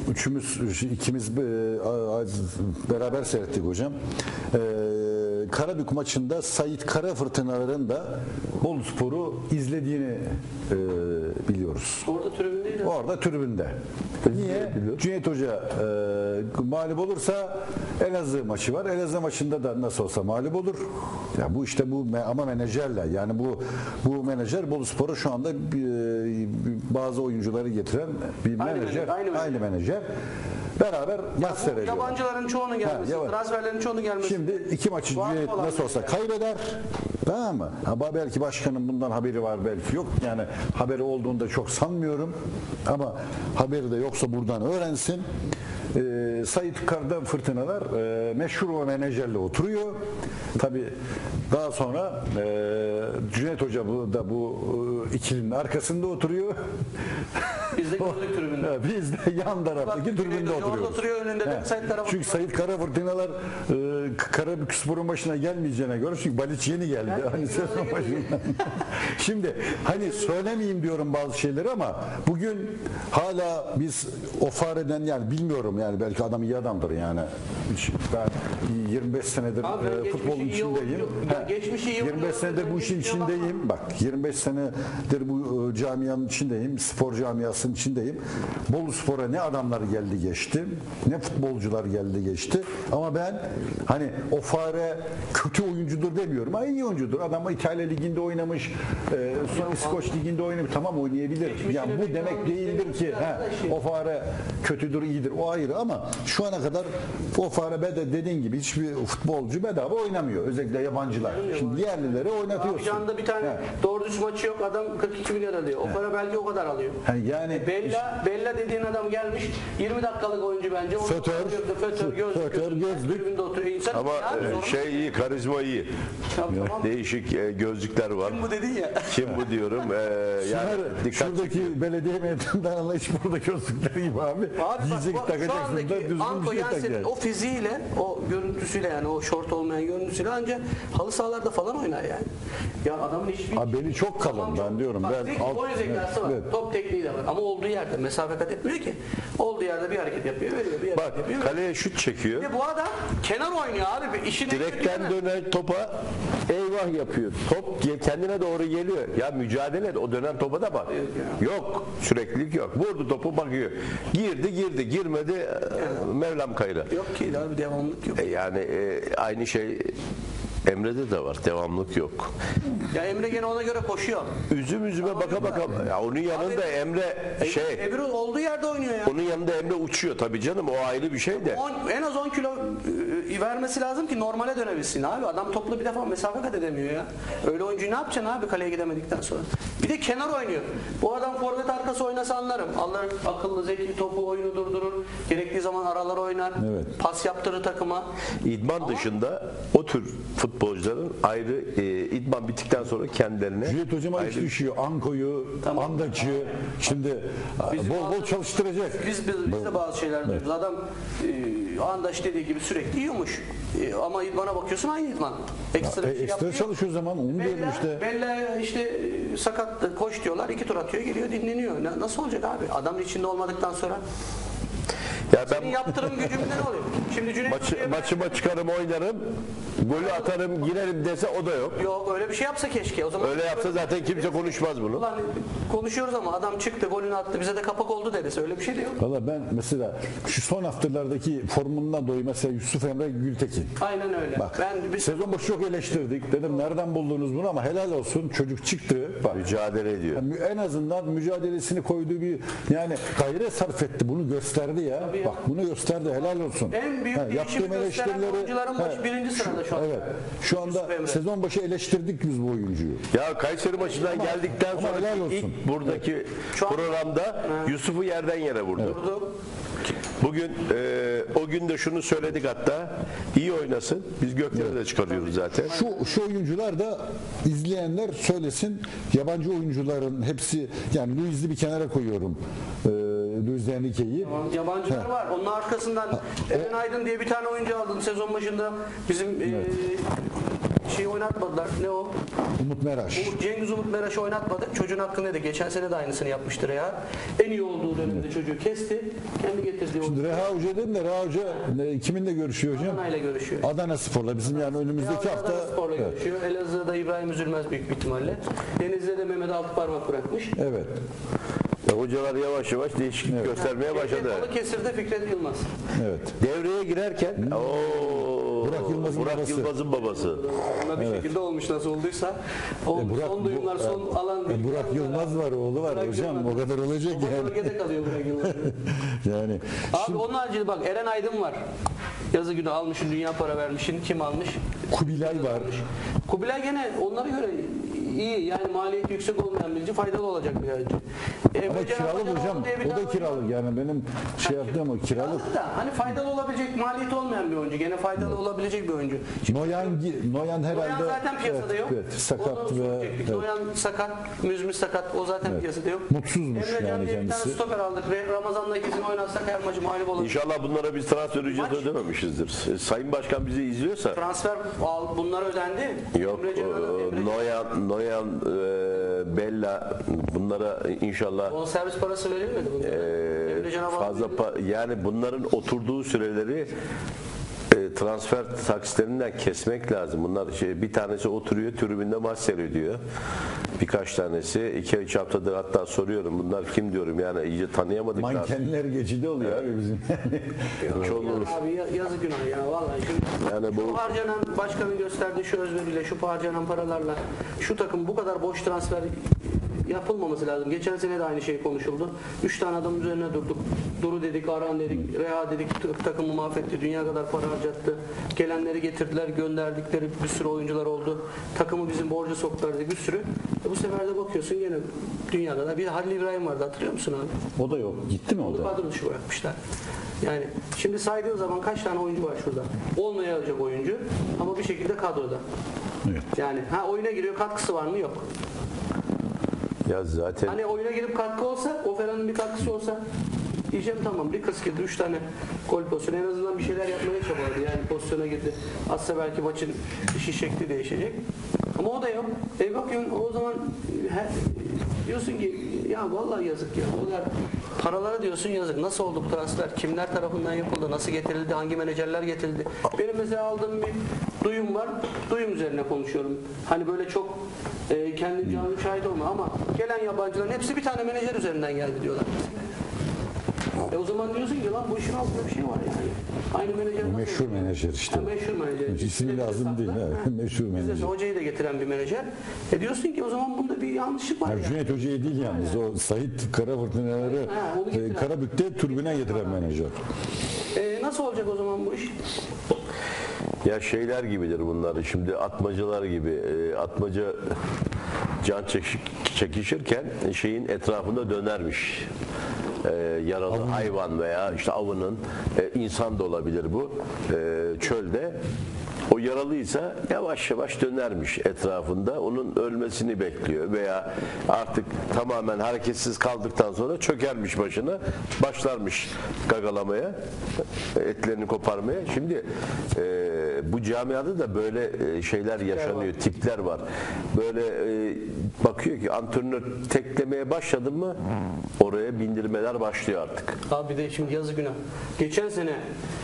ikimiz beraber seyrettik hocam. Karabük maçında Sait Karafırtınaların da Boluspor'u izlediğini biliyoruz. Orada tribündeydi. Orada tribünde. Niye? Cüneyt Hoca mağlup olursa Elazığ maçı var. Elazığ maçında da nasıl olsa mağlup olur. Ya bu işte bu ama menajerle yani bu menajer Boluspor'a şu anda bazı oyuncuları getiren bir menajer, aynı menajer. Beraber maç seyrediyorlar. Yabancıların çoğunu gelmesi, transferlerin çoğunu gelmesi. Şimdi iki maçı Cüneyt nasıl olsa kaybeder. Tamam mı? Ama belki başkanın bundan haberi var, belki yok. Yani haberi olduğunda çok sanmıyorum. Ama haberi de yoksa buradan öğrensin. Sait Karda Fırtınalar meşhur o menajerle oturuyor. Tabii daha sonra Cüneyt Hoca bu ikilinin arkasında oturuyor. Biz de gördük tribünde. Biz de yan taraftaki tribünde oturuyoruz. Oturuyor önünde de Sait tarafı. Çünkü Sait Kara Fırtınalar Karabükspor'un başına gelmeyeceğine göre, çünkü Baliç yeni geldi. Hani sezon başında. Şimdi hani söylemeyeyim diyorum bazı şeyleri ama bugün hala biz o fareden yani bilmiyorum yani belki adam iyi adamdır yani. Ben 25 senedir futbolun içindeyim. Geçmişi iyi 25 senedir bu işin içindeyim. Bak 25 senedir bu camianın içindeyim. Spor camiasının içindeyim. Boluspor'a ne adamlar geldi geçti, ne futbolcular geldi geçti. Ama ben hani o fare kötü oyuncudur demiyorum. Ama iyi oyuncudur. Adam İtalya Ligi'nde oynamış, sonra İskoç Ligi'nde oynamış. Tamam, oynayabilir. Yani bu demek değildir ki o fare kötüdür, iyidir. O ayrı ama şu ana kadar o fare dediğin gibi hiçbir futbolcu bedava oynamıyor. Özellikle yabancılar. Şimdi diğerlileri oynatıyorsun. Abidjan'da bir tane doğru düz maçı yok. Adam 42 milyar alıyor. O para belki o kadar alıyor. Yani Bella dediğin adam gelmiş. 20 dakikalık oyuncu bence. Fötör, gözlük. Ama şey iyi, karizma iyi. Değişik gözlükler var. Kim bu dedin ya? Kim bu diyorum. Yani dikkat şuradaki belediye meydanından anlayış burada gözlükleri gibi abi. Giyecek takacaksın da düzgün Anko bir şey tak Jensen'in yani. o fiziğiyle, o görüntüsüyle yani o şort olmayan görüntüsüyle ancak halı sahalarda falan oynar yani. Ya adamın hiçbir... Abi beni çok kalın ben diyorum. Ben boy zekası var. Evet. Top tekniği de var. Ama olduğu yerde mesafe kat etmiyor ki. Olduğu yerde bir hareket yapıyor, veriyor, bir hareket bak yapıyor. kaleye şut çekiyor. Ve bu adam kenar oynuyor abi. İşin Direkten dönen topa eyvah yapıyor. Top kendine doğru geliyor. Ya mücadele et. O dönen topa da bak. Yok. Süreklilik yok. Vurdu topu, bakıyor. Girdi. Girmedi. Mevlam kayırı. Yok ki abi, devamlık yok. Yani aynı şey Emre'de de var. Devamlık yok. Ya Emre gene ona göre koşuyor. Üzüme baka ya onun yanında Emre Emre olduğu yerde oynuyor ya. onun yanında Emre uçuyor tabii canım, o ayrı bir şey de. En az 10 kilo vermesi lazım ki normale dönebilsin abi. Adam topla bir defa mesafe kat edemiyor ya. Öyle oyuncuyu ne yapacaksın abi kaleye gidemedikten sonra? Bir de kenar oynuyor. Bu adam forvet arkası oynasa anlarım. Allah akıllı, zeki, topu oyunu durdurur. Gerektiği zaman aralar oynar. Evet. Pas yaptırır takıma. İdman dışında o tür futbolcuların ayrı idman bittikten sonra kendilerine Cüneyt Hocam'a iş düşüyor. Anko'yu, Andaç'ı şimdi bol çalıştıracak. Biz de bazı şeyler duyuyoruz. Adam Andaş dediği gibi sürekli yiyormuş. Ama idmana bakıyorsun aynı idman. Ekstra bir şey Ekstra yapmıyor. çalışıyor zaman onu diyorum işte. Bella işte sakat koş diyorlar. 2 tur atıyor geliyor dinleniyor. Nasıl olacak abi? Adamın içinde olmadıktan sonra. ya Senin ben yaptırım gücümde ne oluyor? Şimdi Cüneyt Hoca'ya maçıma çıkarım oynarım, golü atarım girerim dese o da yok. yok öyle bir şey yapsa keşke. O zaman Öyle yapsa zaten kimse konuşmaz bunu. Ulan konuşuyoruz ama adam çıktı golünü attı bize de kapak oldu deriz. Öyle bir şey de yok. Valla ben mesela şu son haftalardaki formundan dolayı mesela Yusuf Emre Gültekin. Aynen öyle. Bak Ben sezon başı çok eleştirdik. Dedim nereden buldunuz bunu ama helal olsun çocuk çıktı. Bak, Mücadele ediyor. yani en azından mücadelesini koyduğu bir yani gayret sarf etti. Bunu gösterdi ya. Tabii ya. Bak bunu gösterdi helal olsun. En büyük değişimi gösteren oyuncuların başı birinci sırada şu an. Evet. Şu anda Yusuf Emre. sezon başı eleştirdik biz bu oyuncuyu. Ya Kayseri maçından geldikten ama sonra helal olsun. ilk buradaki Şu an- programda Yusuf'u yerden yere vurdu. Durdu. Bugün o gün de şunu söyledik hatta iyi oynasın. Biz göklere de çıkarıyoruz zaten. Şu oyuncular da izleyenler söylesin. Yabancı oyuncuların hepsi yani Luiz'i bir kenara koyuyorum. Luis Enrique'yi. Yabancılar var. Onun arkasından Eren Aydın diye bir tane oyuncu aldım sezon başında. Bizim şeyi oynatmadılar. Ne o? Umut Meraş. Cengiz Umut Meraş'ı oynatmadı. Çocuğun hakkında da geçen sene de aynısını yapmıştır ya. En iyi olduğu dönemde çocuğu kesti. Kendi getirdiği oyuncu. Şimdi Reha Hoca dedim de Reha Hoca kiminle görüşüyor hocam? Adana ile görüşüyor. Adana Spor'la bizim yani önümüzdeki Adana hafta. Spor'la Evet. görüşüyor. Elazığ'da İbrahim Üzülmez büyük bir ihtimalle. Denizli'de de Mehmet Altıparmak bırakmış. Evet. Hocalar yavaş yavaş değişiklik göstermeye başladı. Balıkesir'de Fikret Yılmaz. Evet. Devreye girerken Burak Yılmaz'ın babası. Ona bir şekilde olmuş nasıl olduysa. O son duyumlar, son alan. Burak Yılmaz var, oğlu var Burak hocam. Yılmaz. O kadar olacak O yani. bölgede kalıyor Burak Yılmaz. Yani Abi onun haricinde bak Eren Aydın var. Yazı günü almışın, dünya para vermişin. Kim almış? Kubilay var. Kubilay gene onlara göre iyi. Yani maliyeti yüksek olmayan bilgi faydalı olacak bir oyuncu. Ama kiralık hocam. O da kiralık yani benim şey yaptığım o kiralık. Da, hani faydalı olabilecek, maliyeti olmayan bir oyuncu. Gene faydalı olabilecek bir oyuncu. Noyan herhalde. Noyan zaten piyasada yok. Evet, sakat Onu ve söyleyecektik. Noyan sakat, Müzmüz sakat. O zaten piyasada yok. mutsuzmuş Emre Can yani diye bir tane kendisi. stoper aldık. Ramazan'da ikisini oynatsak her maçı mağlup olur. İnşallah bunlara biz transfer ücreti Maç- ödememişizdir. Sayın Başkan bizi izliyorsa Transfer bunlar ödendi. yok Emre Can'a Noyan, Bella bunlara inşallah bonservis parası verilmedi bunlara. Emre Can'a fazla yani bunların oturduğu süreleri transfer taksitlerinden kesmek lazım. Bunlar bir tanesi oturuyor tribünde maç seyrediyor. Birkaç tanesi 2-3 haftadır hatta soruyorum bunlar kim diyorum yani iyice tanıyamadık. Mankenler geçidi oluyor abi bizim. Abi yazık günah ya vallahi. Yani bu Şu harcanan başkanın gösterdiği şu özveriyle, şu harcanan paralarla şu takım bu kadar boş transfer yapılmaması lazım. Geçen sene de aynı şey konuşuldu. 3 tane adam üzerine durduk. Duru dedik, Aran dedik, Reha dedik, takımı mahvetti, dünya kadar para harcattı. Gelenleri getirdiler, gönderdikleri bir sürü oyuncular oldu. Takımı bizim borca soktular dedik bir sürü. Bu sefer de bakıyorsun yine dünyada da bir Halil İbrahim vardı hatırlıyor musun abi? O da yok. Gitti mi o da? Kadro dışı bırakmışlar. Yani şimdi saydığın zaman kaç tane oyuncu var şurada? Olmayacak oyuncu ama bir şekilde kadroda. Evet. Yani oyuna giriyor katkısı var mı? Yok. ya zaten Hani oyuna girip katkı olsa, Ofera'nın bir katkısı olsa diyeceğim tamam bir kız girdi 3 tane gol pozisyonu en azından bir şeyler yapmaya çabaladı yani pozisyona girdi. Atsa belki maçın işi şekli değişecek. Ama o da yok. Bakıyorsun o zaman diyorsun ki ya vallahi yazık ya. O kadar paralara diyorsun yazık. Nasıl oldu bu transfer? Kimler tarafından yapıldı? Nasıl getirildi? Hangi menajerler getirildi? Benim mesela aldığım bir duyum var. Duyum üzerine konuşuyorum. Hani böyle çok kendim canlı şahit olma ama gelen yabancıların hepsi bir tane menajer üzerinden geldi diyorlar. O zaman diyorsun ki lan bu işin altında bir şey var yani. Aynı menajer nasıl Meşhur olur? menajer işte. Ha, meşhur menajer. İsmi lazım değil. Ha. Meşhur Bizde menajer. hocayı da getiren bir menajer. Diyorsun ki o zaman bunda bir yanlışlık var Yani ya. Cüneyt Hoca'yı değil yalnız. O Sait Karafırtınaları onu getiren. Karabük'te türbüne getiren menajer. Nasıl olacak o zaman bu iş? Ya şeyler gibidir bunlar. Şimdi atmacalar gibi. Atmaca can çekişirken şeyin etrafında dönermiş. Yaralı hayvan veya işte avının insan da olabilir bu. Çölde o yaralıysa yavaş yavaş dönermiş etrafında. Onun ölmesini bekliyor veya artık tamamen hareketsiz kaldıktan sonra çökermiş başına, başlarmış gagalamaya, etlerini koparmaya. Şimdi bu camiada da böyle şeyler yaşanıyor, tipler var. Böyle bakıyor ki antrenör teklemeye başladı mı oraya bindirmeler başlıyor artık. Abi de şimdi yazık günah. Geçen sene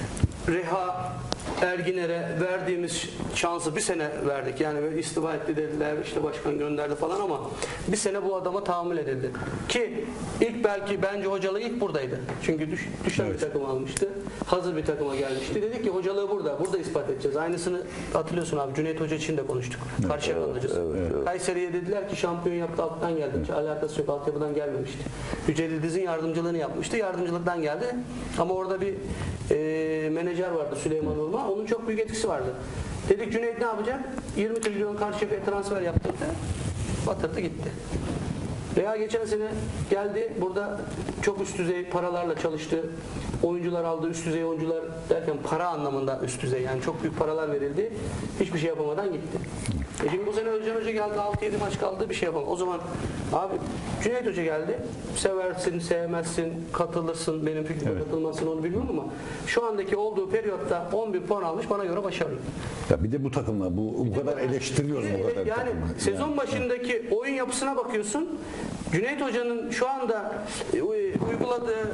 Reha Erginer'e verdiğimiz şansı bir sene verdik. Yani böyle istifa etti dediler, işte başkan gönderdi falan ama bir sene bu adama tahammül edildi. Ki ilk belki bence hocalığı ilk buradaydı. Çünkü düşen bir takım almıştı. Hazır bir takıma gelmişti. Dedik ki hocalığı burada. Burada ispat edeceğiz. Aynısını hatırlıyorsun abi. Cüneyt Hoca için de konuştuk. Karşıyaka hocası. Kayseri'ye dediler ki şampiyon yaptı, alttan geldi. Hiç alakası yok. Altyapıdan gelmemişti. Yüce Diz'in yardımcılığını yapmıştı. Yardımcılıktan geldi. Ama orada bir menajer vardı, Süleyman Urma. Onun çok büyük etkisi vardı. Dedik Cüneyt ne yapacak? 20 trilyon Karşıyaka'ya transfer yaptırdı. Batırdı gitti. Reha geçen sene geldi. Burada çok üst düzey paralarla çalıştı. Oyuncular aldı. Üst düzey oyuncular derken para anlamında üst düzey. Yani çok büyük paralar verildi. Hiçbir şey yapamadan gitti. Şimdi bu sene Özcan Hoca geldi. 6-7 maç kaldı. Bir şey yapamadı. O zaman abi Cüneyt Hoca geldi. Seversin, sevmezsin, katılırsın. Benim fikrime katılmazsın onu bilmiyorum ama şu andaki olduğu periyotta 11 puan almış. Bana göre başarılı. Ya bir de bu takımla bu kadar eleştiriyoruz bu kadar Yani takımı. sezon başındaki oyun yapısına bakıyorsun. Cüneyt Hoca'nın şu anda uyguladığı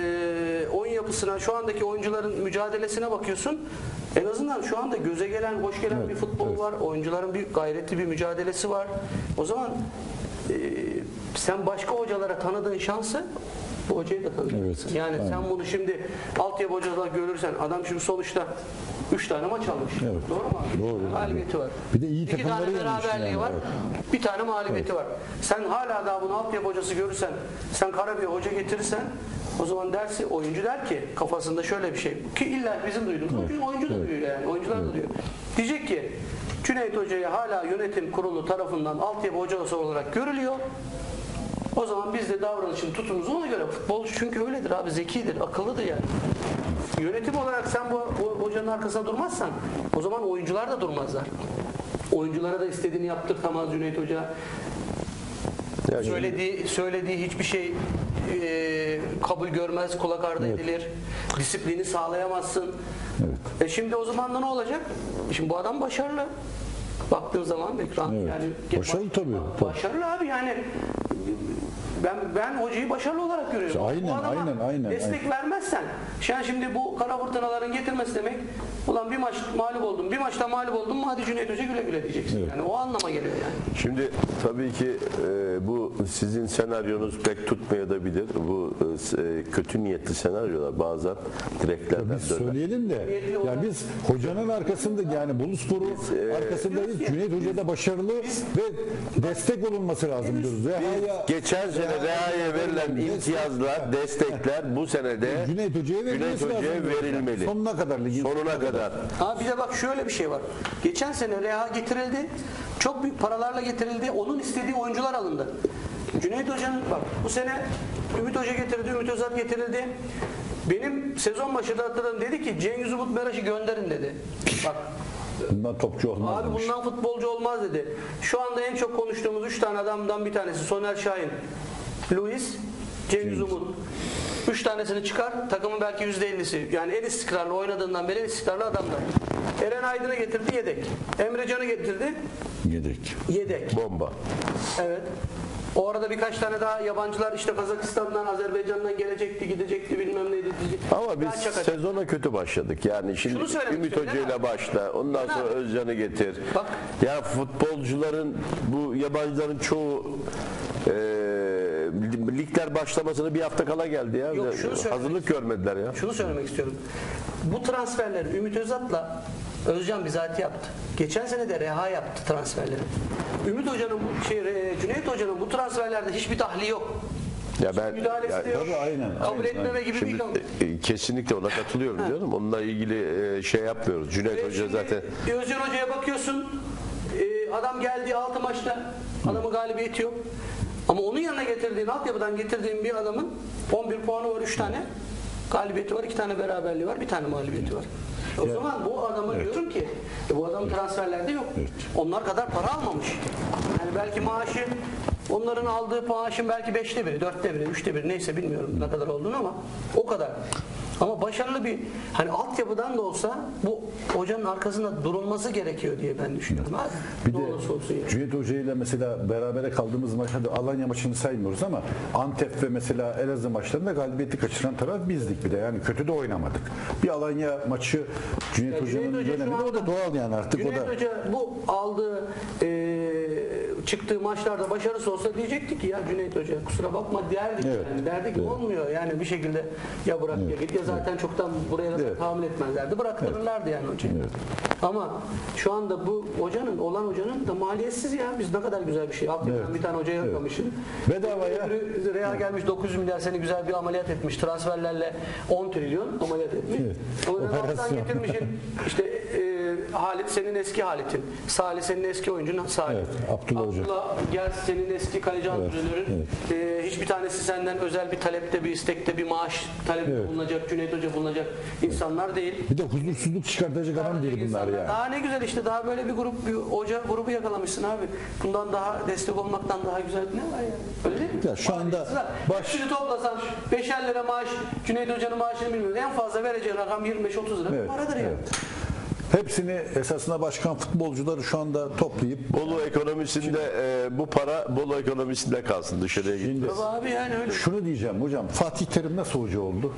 oyun yapısına, şu andaki oyuncuların mücadelesine bakıyorsun. En azından şu anda göze gelen, hoş gelen bir futbol var. Oyuncuların bir gayretli bir mücadelesi var. O zaman sen başka hocalara tanıdığın şansı bu hocayı da tanıyorsun. Yani sen bunu şimdi altyapı hocada görürsen adam şimdi sonuçta 3 tane maç almış. Doğru mu? Doğru. Galibiyeti var. Bir de iyi 2 takımları tane yenmiş beraberliği yani, var. Bir tane mağlubiyeti var. Sen hala daha bunu altyapı hocası görürsen, sen Karabük'e hoca getirirsen o zaman dersi oyuncu der ki kafasında şöyle bir şey ki illa bizim duyduğumuz oyuncu da duyuyor yani oyuncular da duyuyor. Diyecek ki Cüneyt Hoca'ya hala yönetim kurulu tarafından altyapı hocası olarak görülüyor. O zaman biz de davranışın tutumumuzu ona göre. Futbolcu çünkü öyledir abi, zekidir, akıllıdır yani. Yönetim olarak sen bu hocanın arkasında durmazsan o zaman oyuncular da durmazlar. Oyunculara da istediğini yaptırtamaz Cüneyt Hoca. Yani Söylediği hiçbir şey kabul görmez, kulak ardı edilir. Disiplini sağlayamazsın. Şimdi o zaman da ne olacak? Şimdi bu adam başarılı. Baktığın zaman ekran yani Başarılı tabii. Başarılı abi yani. Ben hocayı başarılı olarak görüyorum. Aynen. Destek vermezsen, şimdi bu kara fırtınaların getirmesi demek, ulan bir maç mağlup oldum, bir maçta mağlup oldum mu hadi Cüneyt Hoca güle güle diyeceksin. Yani o anlama geliyor yani. Şimdi tabii ki bu sizin senaryonuz pek tutmayabilir. Bu kötü niyetli senaryolar bazen direklerden Biz söyleyelim de yani biz hocanın arkasında yani Boluspor'u arkasındayız. Cüneyt Hoca da başarılı ve destek olunması lazım diyoruz. Geçen sene Reha'ya verilen imtiyazlar, destekler bu senede Cüneyt Hoca'ya verilmeli. Sonuna kadar ligin sonuna kadar. Bir de bak şöyle bir şey var. Geçen sene Reha getirildi. Çok büyük paralarla getirildi. Onun istediği oyuncular alındı. Cüneyt Hoca'nın bak bu sene Ümit Hoca getirdi, Ümit Özat getirildi. Benim sezon başında hatırladım dedi ki Cengiz Umut Meraş'ı gönderin dedi. Bak bundan topçu olmaz. Abi bundan futbolcu olmaz dedi. Şu anda en çok konuştuğumuz 3 tane adamdan bir tanesi Soner Şahin, Luis, Cengiz Umut. 3 tanesini çıkar, takımın belki %50'si. Yani en istikrarlı oynadığından beri en istikrarlı adamlar. Eren Aydın'ı getirdi yedek. Emre Can'ı getirdi. Yedek. Bomba. Evet. O arada birkaç tane daha yabancılar işte Kazakistan'dan, Azerbaycan'dan gelecekti, gidecekti bilmem neydi. Ama biz sezona kötü başladık. Yani şimdi Ümit Hoca ile başla. Ondan sonra Özcan'ı getir. Bak. Ya futbolcuların bu yabancıların çoğu ligler başlamasını bir hafta kala geldi ya. Yok, hazırlık görmediler ya. Şunu söylemek istiyorum. Bu transferleri Ümit Özat'la Özcan bizatihi yaptı. Geçen sene de Reha yaptı transferleri. Ümit Hoca'nın Cüneyt Hoca'nın bu transferlerde hiçbir dahli yok. Ya ben müdahalesi de yok. tabii, aynen, Kabul aynen, etmeme gibi bir şimdi konu. kesinlikle ona katılıyorum diyorum. Onunla ilgili şey yapmıyoruz. Cüneyt Hoca Şimdi zaten Özcan Hoca'ya bakıyorsun, adam geldiği 6 maçta adamın galibiyeti yok. Ama onun yanına getirdiğin, altyapıdan getirdiğin bir adamın 11 puanı var, 3 tane galibiyeti var, 2 tane beraberliği var, 1 tane mağlubiyeti var. O zaman bu adamın diyorum ki bu adam transferlerde yok. Onlar kadar para almamış. Yani belki maaşı, onların aldığı maaşın belki 5'te biri, 4'te biri, 3'te biri, neyse bilmiyorum ne kadar olduğunu ama o kadar. Ama başarılı bir, hani altyapıdan da olsa bu hocanın arkasında durulması gerekiyor diye ben düşünüyorum abi. Bir Ne de olursa olsun yani. Cüneyt Hoca ile mesela berabere kaldığımız maçta Alanya maçını saymıyoruz ama Antep ve mesela Elazığ maçlarında galibiyeti kaçıran taraf bizdik bir de. Yani kötü de oynamadık. Bir Alanya maçı Cüneyt Hoca'nın Cüneyt Hoca şu döneminde o da anda- doğal yani artık o Cüneyt da. Hoca bu aldığı çıktığı maçlarda başarısı olsa diyecektik ki ya Cüneyt Hoca kusura bakma derdik Evet. yani. Derdik olmuyor yani bir şekilde ya bırak ya git ya zaten çoktan buraya da Evet. tahammül etmezlerdi. Bıraktırırlardı yani hocayı. Ama şu anda bu hocanın da maliyetsiz ya. Biz ne kadar güzel bir şey. Altyapıdan Evet. bir tane hocaya yollamışız. Bedavaya. Real gelmiş 900 milyar seni güzel bir ameliyat etmiş. Transferlerle 10 trilyon ameliyat etmiş. Evet. Ama alttan Operasyon. getirmişsin. İşte Halit senin eski Halit'in. Salih senin eski oyuncun Salih. Evet, Abdullah Hoca. Gel senin eski kaleci antrenörün. Hiçbir tanesi senden özel bir talepte, bir istekte, bir maaş talebi bulunacak, Cüneyt Hoca bulunacak insanlar değil. Bir de huzursuzluk çıkartacak adam değil bunlar İnsanlar. ya. Daha ne güzel işte, daha böyle bir grup, bir hoca grubu yakalamışsın abi. Bundan daha destek olmaktan daha güzel ne var ya? Öyle değil mi? Ya şu anda Hepsini toplasan 5'er lira maaş, Cüneyt Hoca'nın maaşını bilmiyorum. En fazla vereceği rakam 25-30 lira Evet, paradır ya. evet. Hepsini esasında başkan futbolcuları şu anda toplayıp Bolu ekonomisinde bu para Bolu ekonomisinde kalsın, dışarıya gitmesin. Tabii abi yani öyle. şunu diyeceğim hocam, Fatih Terim nasıl hoca oldu?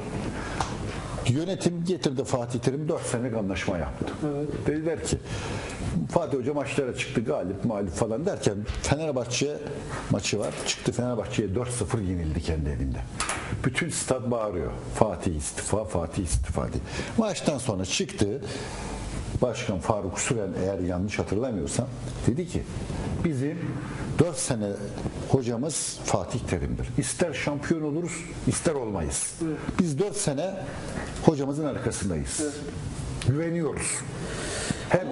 Yönetim getirdi Fatih Terim 4 senelik anlaşma yaptı. Dediler ki Fatih Hoca maçlara çıktı galip mağlup falan derken Fenerbahçe maçı var. Çıktı Fenerbahçe'ye 4-0 yenildi kendi evinde. Bütün stat bağırıyor. Fatih istifa, Fatih istifa diye. Maçtan sonra çıktı. Başkan Faruk Süren eğer yanlış hatırlamıyorsam dedi ki bizim 4 sene hocamız Fatih Terim'dir. İster şampiyon oluruz, ister olmayız. Biz 4 sene hocamızın arkasındayız. Güveniyoruz. Hem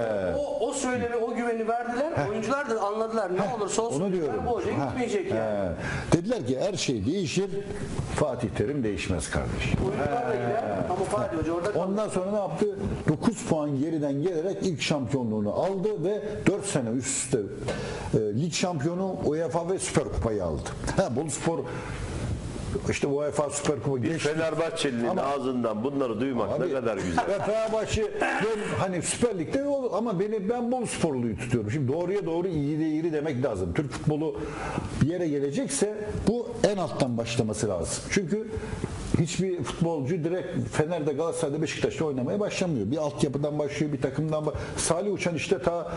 O söylemi, o güveni verdiler. Oyuncular da anladılar. Ne olursa olsun onu diyorum. bu hoca gitmeyecek yani. Dediler ki her şey değişir, Fatih Terim değişmez kardeşim. Oyuncular da gider ama Fatih Hoca orada kaldı. Ondan sonra ne yaptı? 9 puan geriden gelerek ilk şampiyonluğunu aldı ve 4 sene üst üste lig şampiyonu, UEFA ve Süper Kupayı aldı. Boluspor işte UEFA Süper Kupa Bir geçti. Fenerbahçeli'nin Ama- ağzından bunları duymak ne Abi, kadar güzel. Ve Fenerbahçe ben hani Süper Lig'de olur ama ben Bolusporlu'yu tutuyorum. Şimdi doğruya doğru iyi de iyi demek lazım. Türk futbolu bir yere gelecekse bu en alttan başlaması lazım. Çünkü hiçbir futbolcu direkt Fener'de, Galatasaray'da, Beşiktaş'ta oynamaya başlamıyor. Bir altyapıdan başlıyor, bir takımdan Salih Uçan işte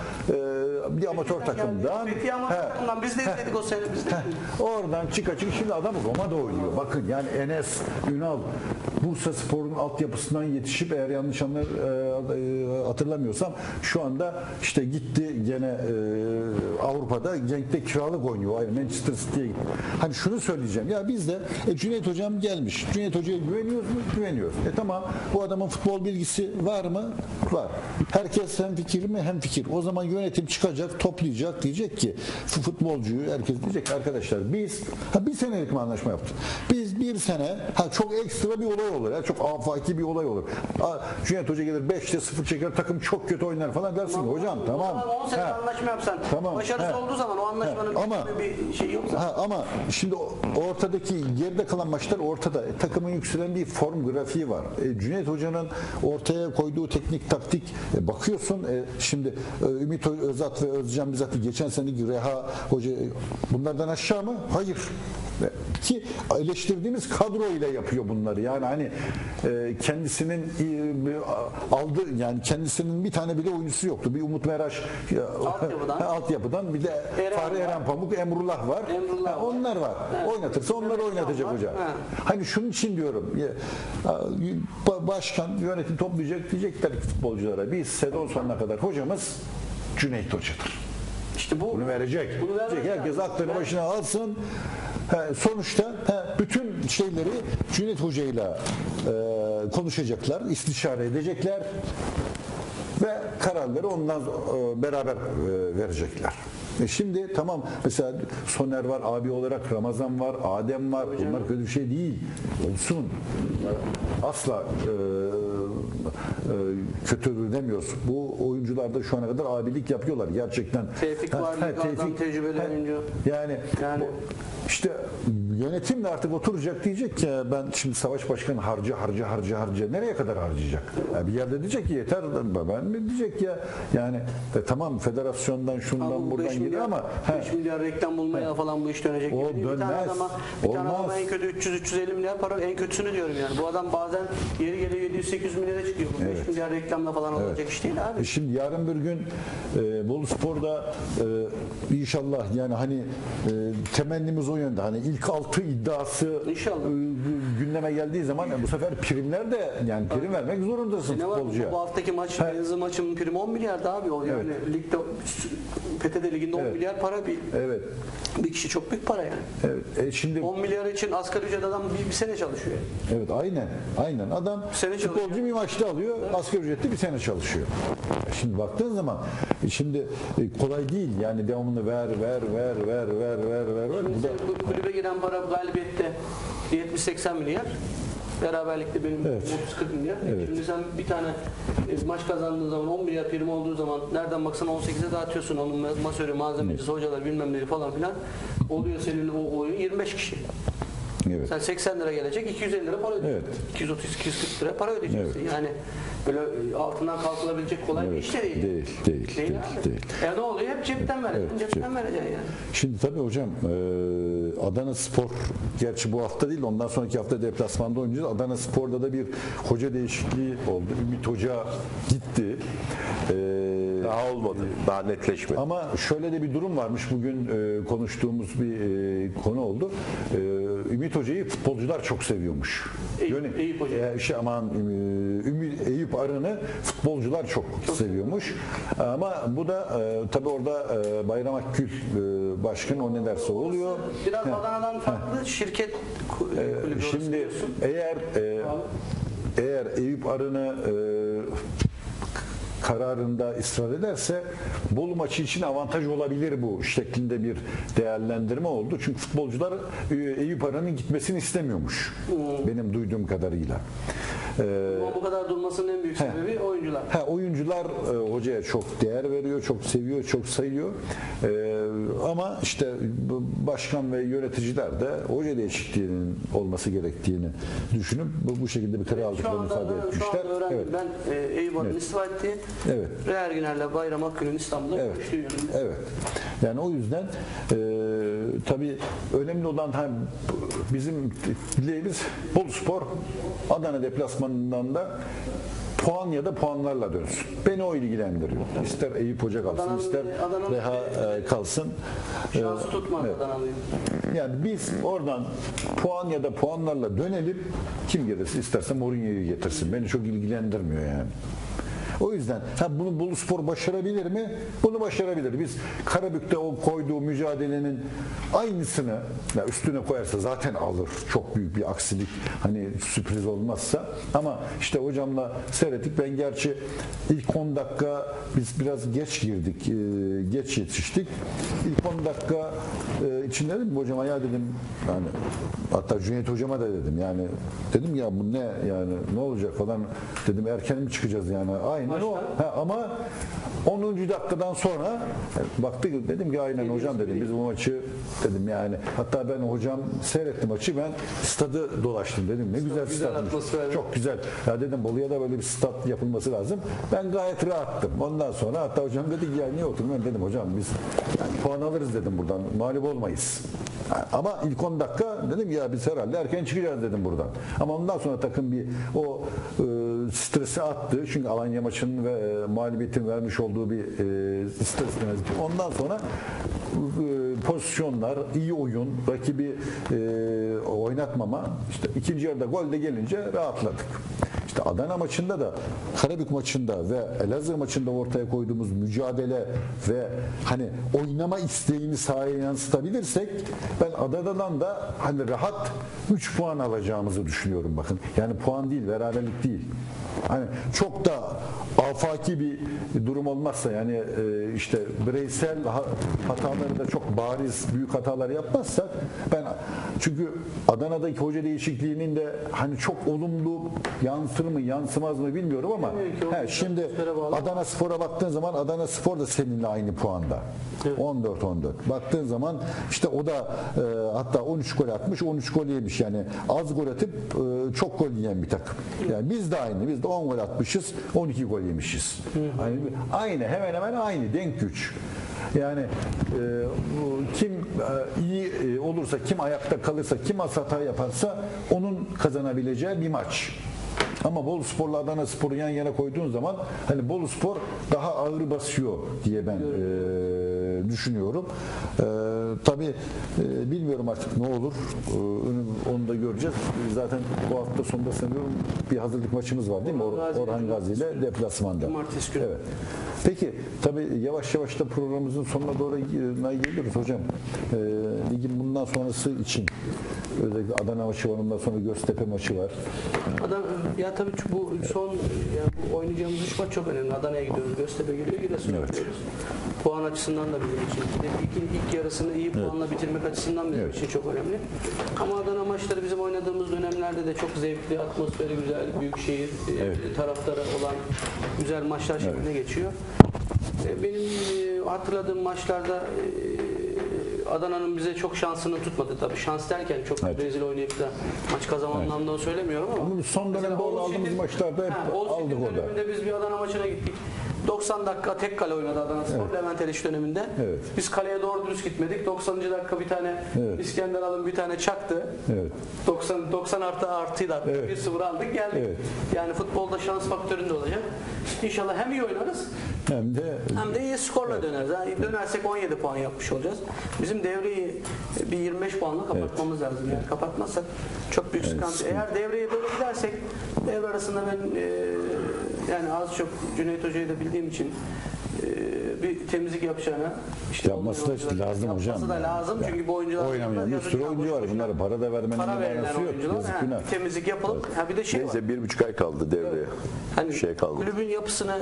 bir amatör takımdan. Peki amatör takımdan biz de izledik o sene biz de. Oradan çık şimdi adam Roma'da oynuyor. Bakın yani Enes Ünal Bursaspor'un altyapısından yetişip eğer yanlış hatırlamıyorsam şu anda işte gitti gene Avrupa'da Genk'te kiralık oynuyor. Ayrı Manchester City'ye gitti. Hani şunu söyleyeceğim. Ya biz de Cüneyt Hocam gelmiş. Cüneyt Hoca'ya güveniyoruz mu? Güveniyoruz. Tamam. Bu adamın futbol bilgisi var mı? Var. Herkes hemfikir mi? Hemfikir. O zaman yönetim çıkacak, toplayacak, diyecek ki futbolcuyu herkes diyecek arkadaşlar biz bir senelik mi anlaşma yaptık? Biz bir sene çok ekstra bir olay olur. Çok afaki bir olay olur. Cüneyt Hoca gelir 5'te 0 çeker, takım çok kötü oynar falan dersin ki hocam tamam. 10 sene anlaşma yapsan. Tamam. Başarısı olduğu zaman o anlaşmanın bir şey yoksa. Ama şimdi ortadaki geride kalan maçlar ortada. Takımın yükselen bir form grafiği var. Cüneyt Hoca'nın ortaya koyduğu teknik taktik bakıyorsun şimdi Ümit Özat ve Özcan Bizat geçen seneki Reha Hoca bunlardan aşağı mı? Hayır. Ki eleştirdiğimiz kadro ile yapıyor bunları. Yani hani kendisinin aldı yani kendisinin bir tane bile oyuncusu yoktu. Bir Umut Meraş altyapıdan bir de Fahri Eren Pamuk, Emrullah var. Onlar var. Oynatırsa onları oynatacak hoca. Hani şunun için diyorum. Başkan yönetim toplayacak, diyecekler ki futbolculara biz sezon sonuna kadar hocamız Cüneyt Hoca'dır. İşte Bunu verecek. Herkes aklını başına alsın. Sonuçta bütün şeyleri Cüneyt Hoca'yla konuşacaklar, istişare edecekler ve kararları ondan beraber verecekler. Şimdi tamam, mesela Soner var, abi olarak Ramazan var, Adem var. Bunlar kötü bir şey değil. Olsun. Asla kötü demiyoruz. Bu oyuncular da şu ana kadar abilik yapıyorlar gerçekten. Tevfik var, adam tecrübeli oyuncu. Yani işte yönetim de artık oturacak, diyecek ki ben şimdi Savaş Başkanı harca nereye kadar harcayacak? Bir yerde diyecek ki yeter, ben mi diyecek ya, yani tamam federasyondan şundan buradan gidiyor ama 5 milyar reklam bulmaya falan bu iş dönecek gibi değil. Bir tane adama en kötü 300-350 milyar para, en kötüsünü diyorum yani. Bu adam bazen yeri geliyor 700-800 milyara çıkıyor. 5 milyar reklamla falan olacak iş değil abi. Şimdi yarın bir gün Boluspor'da inşallah, yani hani temennimiz o yönde. Hani ilk 6 iddiası gündeme geldiği zaman bu sefer primler de, yani prim vermek zorundasın futbolcuya. Bu haftaki maç, Denizli maçının primi 10 milyardı abi. O yani ligde, PTT liginde 10 milyar para bir kişi, çok büyük para yani. Şimdi 10 milyar için asgari ücret adam bir sene çalışıyor. Evet, aynen. Adam futbolcu bir maçta alıyor, asgari ücretli bir sene çalışıyor. Şimdi baktığın zaman şimdi kolay değil yani, devamını ver. Bu kulübe giren para galibiyette 70-80 milyar. Beraberlikte benim 30-40 milyar. Şimdi sen bir tane maç kazandığın zaman 10 milyar prim olduğu zaman nereden baksan 18'e dağıtıyorsun, onun masörü, malzemecisi, hocalar bilmem neleri falan filan. Oluyor senin o oyun 25 kişi. Evet. Sen 80 lira gelecek, 250 lira para ödeyeceksin. 230-240 lira para ödeyeceksin. Yani böyle altından kalkılabilecek kolay bir iş de değil. Değil. Ne oluyor? Hep cepten vereceksin. Cepten vereceksin yani. Şimdi tabii hocam, Adana Spor, gerçi bu hafta değil, ondan sonraki hafta deplasmanda oynayacağız. Adana Spor'da da bir hoca değişikliği oldu. Ümit Hoca gitti. Daha olmadı. Daha netleşmedi. Ama şöyle de bir durum varmış. Bugün konuştuğumuz bir konu oldu. Ümit Hoca'yı futbolcular çok seviyormuş. Eyüp Hoca. Eyüp Arın'ı futbolcular çok seviyormuş. Ama bu da tabii orada Bayram Akgül başkan, o ne derse oluyor. Biraz Adana'dan farklı şirket kulübü. Şimdi eğer Eyüp Arın'ı kararında ısrar ederse Bolu maçı için avantaj olabilir bu şeklinde bir değerlendirme oldu. Çünkü futbolcular Eyüp Arın'ın gitmesini istemiyormuş. Benim duyduğum kadarıyla. Bu kadar durmasının en büyük sebebi oyuncular. Oyuncular hocaya çok değer veriyor, çok seviyor, çok sayıyor. Ama işte başkan ve yöneticiler de hoca değişikliğinin olması gerektiğini düşünüp bu şekilde bir karar aldıklarını ifade etmişler. Şu anda öğrendim. Ben Eyüp Arın istifa etti. Real Güner'le Bayram Akgül'ün İstanbul'da görüştüğü yönünde. Evet. Yani o yüzden tabii önemli olan bizim dileğimiz Boluspor Adana deplasmanından da puan ya da puanlarla dönsün. Beni o ilgilendiriyor. İster Eyüp Hoca kalsın, ister Reha kalsın. Şansı tutmadı Adana'lıyım. Yani biz oradan puan ya da puanlarla dönelim. Kim gelirse, isterse Mourinho'yu getirsin. Beni çok ilgilendirmiyor yani. O yüzden bunu Boluspor başarabilir mi? Bunu başarabilir. Biz Karabük'te o koyduğu mücadelenin aynısını üstüne koyarsa zaten alır. Çok büyük bir aksilik, hani sürpriz olmazsa. Ama işte hocamla seyrettik. Ben gerçi ilk 10 dakika biz biraz geç girdik. Geç yetiştik. İlk 10 dakika içinde dedim hocama, ya dedim, yani hatta Cüneyt hocama da dedim, yani dedim ya bu ne, yani ne olacak falan dedim, erken mi çıkacağız yani, aynen o. Ama 10. dakikadan sonra baktık, dedim ki aynen hocam dedim, biz bu maçı dedim, yani hatta ben hocam seyrettim maçı, ben stadı dolaştım dedim, ne güzel stadmış, çok güzel ya dedim, Bolu'ya da böyle bir stat yapılması lazım. Ben gayet rahattım. Ondan sonra hatta hocam dedi ki ya niye oturmuyorsun, dedim hocam biz yani puan alırız dedim, buradan mağlup olmayız. Ama ilk 10 dakika dedim ya biz herhalde erken çıkacağız dedim buradan. Ama ondan sonra takım bir o stresi attı. Çünkü Alanya maçının ve mağlubiyetin vermiş olduğu bir stres. Ondan sonra pozisyonlar, iyi oyun, rakibi oynatmama, işte ikinci yarıda gol de gelince rahatladık. İşte Adana maçında da, Karabük maçında ve Elazığ maçında ortaya koyduğumuz mücadele ve hani oynama isteğini sahaya yansıtabilirsek ben Adana'dan da hani rahat 3 puan alacağımızı düşünüyorum bakın. Yani puan değil, beraberlik değil. Hani çok da afaki bir durum olmazsa yani işte bireysel hataları da çok bariz büyük hatalar yapmazsak ben çünkü Adana'daki hoca değişikliğinin de hani çok olumlu yansır mı yansımaz mı bilmiyorum ama şimdi Adana Spor'a baktığın zaman Adana Spor da seninle aynı puanda. Evet. 14-14. Baktığın zaman işte o da hatta 13 gol atmış, 13 gol yemiş. Yani az gol atıp çok gol yiyen bir takım. Yani biz de aynı. Biz de 10 gol atmışız, 12 gol yemişiz. Aynı, hemen hemen aynı. Denk güç. Yani kim iyi olursa, kim ayakta kalırsa, kim az hata yaparsa onun kazanabileceği bir maç. Ama Boluspor'la Adana Spor'u yan yana koyduğun zaman hani Boluspor daha ağır basıyor diye ben düşünüyorum. Tabii bilmiyorum artık ne olur. Onu da göreceğiz. Zaten bu hafta sonunda sanıyorum bir hazırlık maçımız var değil mi? Orhan Gazi ile deplasmanda. Cumartesi günü. Evet. Peki tabii yavaş yavaş da programımızın sonuna doğru geliyoruz hocam. Ligin bundan sonrası için özellikle Adana maçı var, ondan sonra Göztepe maçı var. Ya tabii bu son yani bu oynayacağımız 3 maç çok önemli. Adana'ya gidiyoruz, Göztepe geliyor, Giresun'a gidiyoruz. Puan açısından da bizim için. İlk yarısını iyi puanla bitirmek açısından bizim için çok önemli. Ama Adana maçları bizim oynadığımız dönemlerde de çok zevkli, atmosferi güzel, büyük şehir, taraftarı olan güzel maçlar şeklinde geçiyor. Benim hatırladığım maçlarda Adana'nın bize çok şansını tutmadı tabii. Şans derken çok rezil oynayıp da maç kazanma anlamında söylemiyorum ama son dönemde aldığımız maçlarda hep aldık orada. Biz bir Adana maçına gittik. 90 dakika tek kale oynadı Adana Spor Levent Eliş döneminde. Evet. Biz kaleye doğru dürüst gitmedik. 90. dakika bir tane İskender Alın bir tane çaktı. Evet. 90 artıydı artık. 1-0 aldık geldik. Evet. Yani futbolda şans faktöründe olacak. İnşallah hem iyi oynarız hem de iyi skorla döneriz. Yani dönersek 17 puan yapmış olacağız. Bizim devreyi bir 25 puanla kapatmamız lazım. Yani kapatmazsak çok büyük sıkıntı. Eğer devreye böyle gidersek devre arasında ben yani az çok Cüneyt Hoca'yı da bildiğim için bir temizlik yapacağına yapması da lazım hocam. Yapması da lazım çünkü bu oyuncular oynamayan bir sürü oyuncu var. Bunlara para da vermenin manası yok. Yazık günah. Temizlik yapılıp bir de neyse, var. 1,5 ay kaldı devreye. Hani kaldı. Kulübün yapısını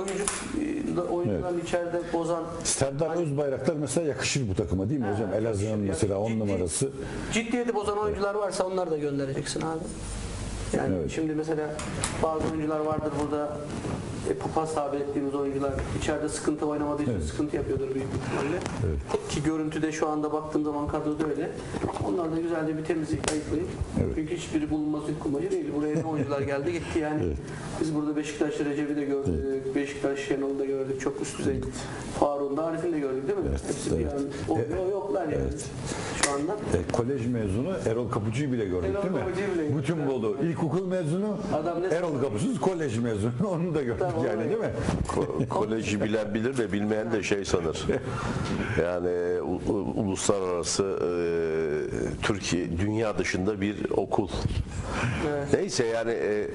oyuncuların içeride bozan Serdar Özbayraktar mesela yakışır bu takıma değil mi hocam? Elazığ'ın mesela 10 numarası. Ciddiyeti bozan oyuncular varsa onları da göndereceksin abi. Yani şimdi mesela bazı oyuncular vardır burada papaz tabir ettiğimiz oyuncular içeride sıkıntı oynamadığı için sıkıntı yapıyordur büyük ihtimalle. Ki görüntüde şu anda baktığım zaman kadroda öyle. Onlar da güzelce bir temizlik ayıklayıp çünkü hiçbiri bulunmaz bir kumacı değil. Buraya ne oyuncular geldi gitti yani. Biz burada Beşiktaş'ta Recep'i de gördük. Beşiktaş Şenol'u da gördük. Çok üst düzey. Faruk'un da Arif'in de gördük değil mi? Hepsi bir yani. O yoklar yani. Şu anda. Kolej mezunu Erol Kapıcı'yı bile gördük değil mi? Bütün Bolu. İlkokul mezunu Erol Kapıcı, kolej mezunu. Onu da gördük yani değil mi? Koleji bilen bilir de bilmeyen de şey sanır. Yani uluslararası Türkiye, dünya dışında bir okul. Neyse yani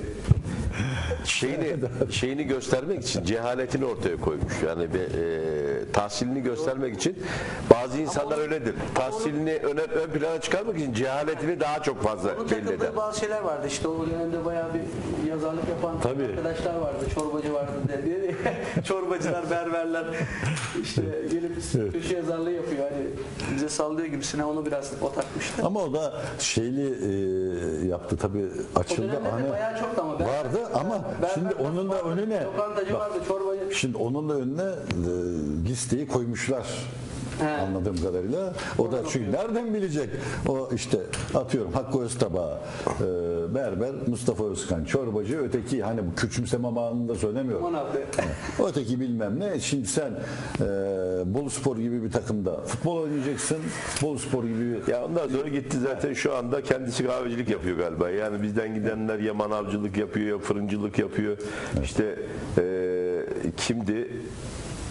şeyini göstermek için cehaletini ortaya koymuş. Yani tahsilini göstermek için bazı insanlar öyledir. Tahsilini ön plana çıkarmak için cehaletini daha çok fazla belli eder. Bazı şeyler vardı işte o dönemde bayağı bir yazarlık yapan arkadaşlar vardı. Çorbacı vardı dedi. Çorbacılar, berberler işte gelip köşe yazarlığı yapıyor. Hani bize sallıyor gibisine onu biraz o takmıştı. Ama o da yaptı tabii açıldı. O dönemde bayağı çoktu ama. Vardı ama şimdi onun da önüne lokantacı vardı, çorbacı. Şimdi onun da önüne listeyi koymuşlar. Anladığım kadarıyla. O da çünkü nereden bilecek? O işte atıyorum Hakkı Öztaba, berber, Mustafa Özkan, çorbacı, öteki hani bu küçümseme bağında söylemiyorum. Öteki bilmem ne. Şimdi sen Boluspor gibi bir takımda futbol oynayacaksın. Boluspor gibi ya ondan sonra gitti zaten şu anda kendisi kahvecilik yapıyor galiba. Yani bizden gidenler ya manavcılık yapıyor ya fırıncılık yapıyor. İşte kimdi?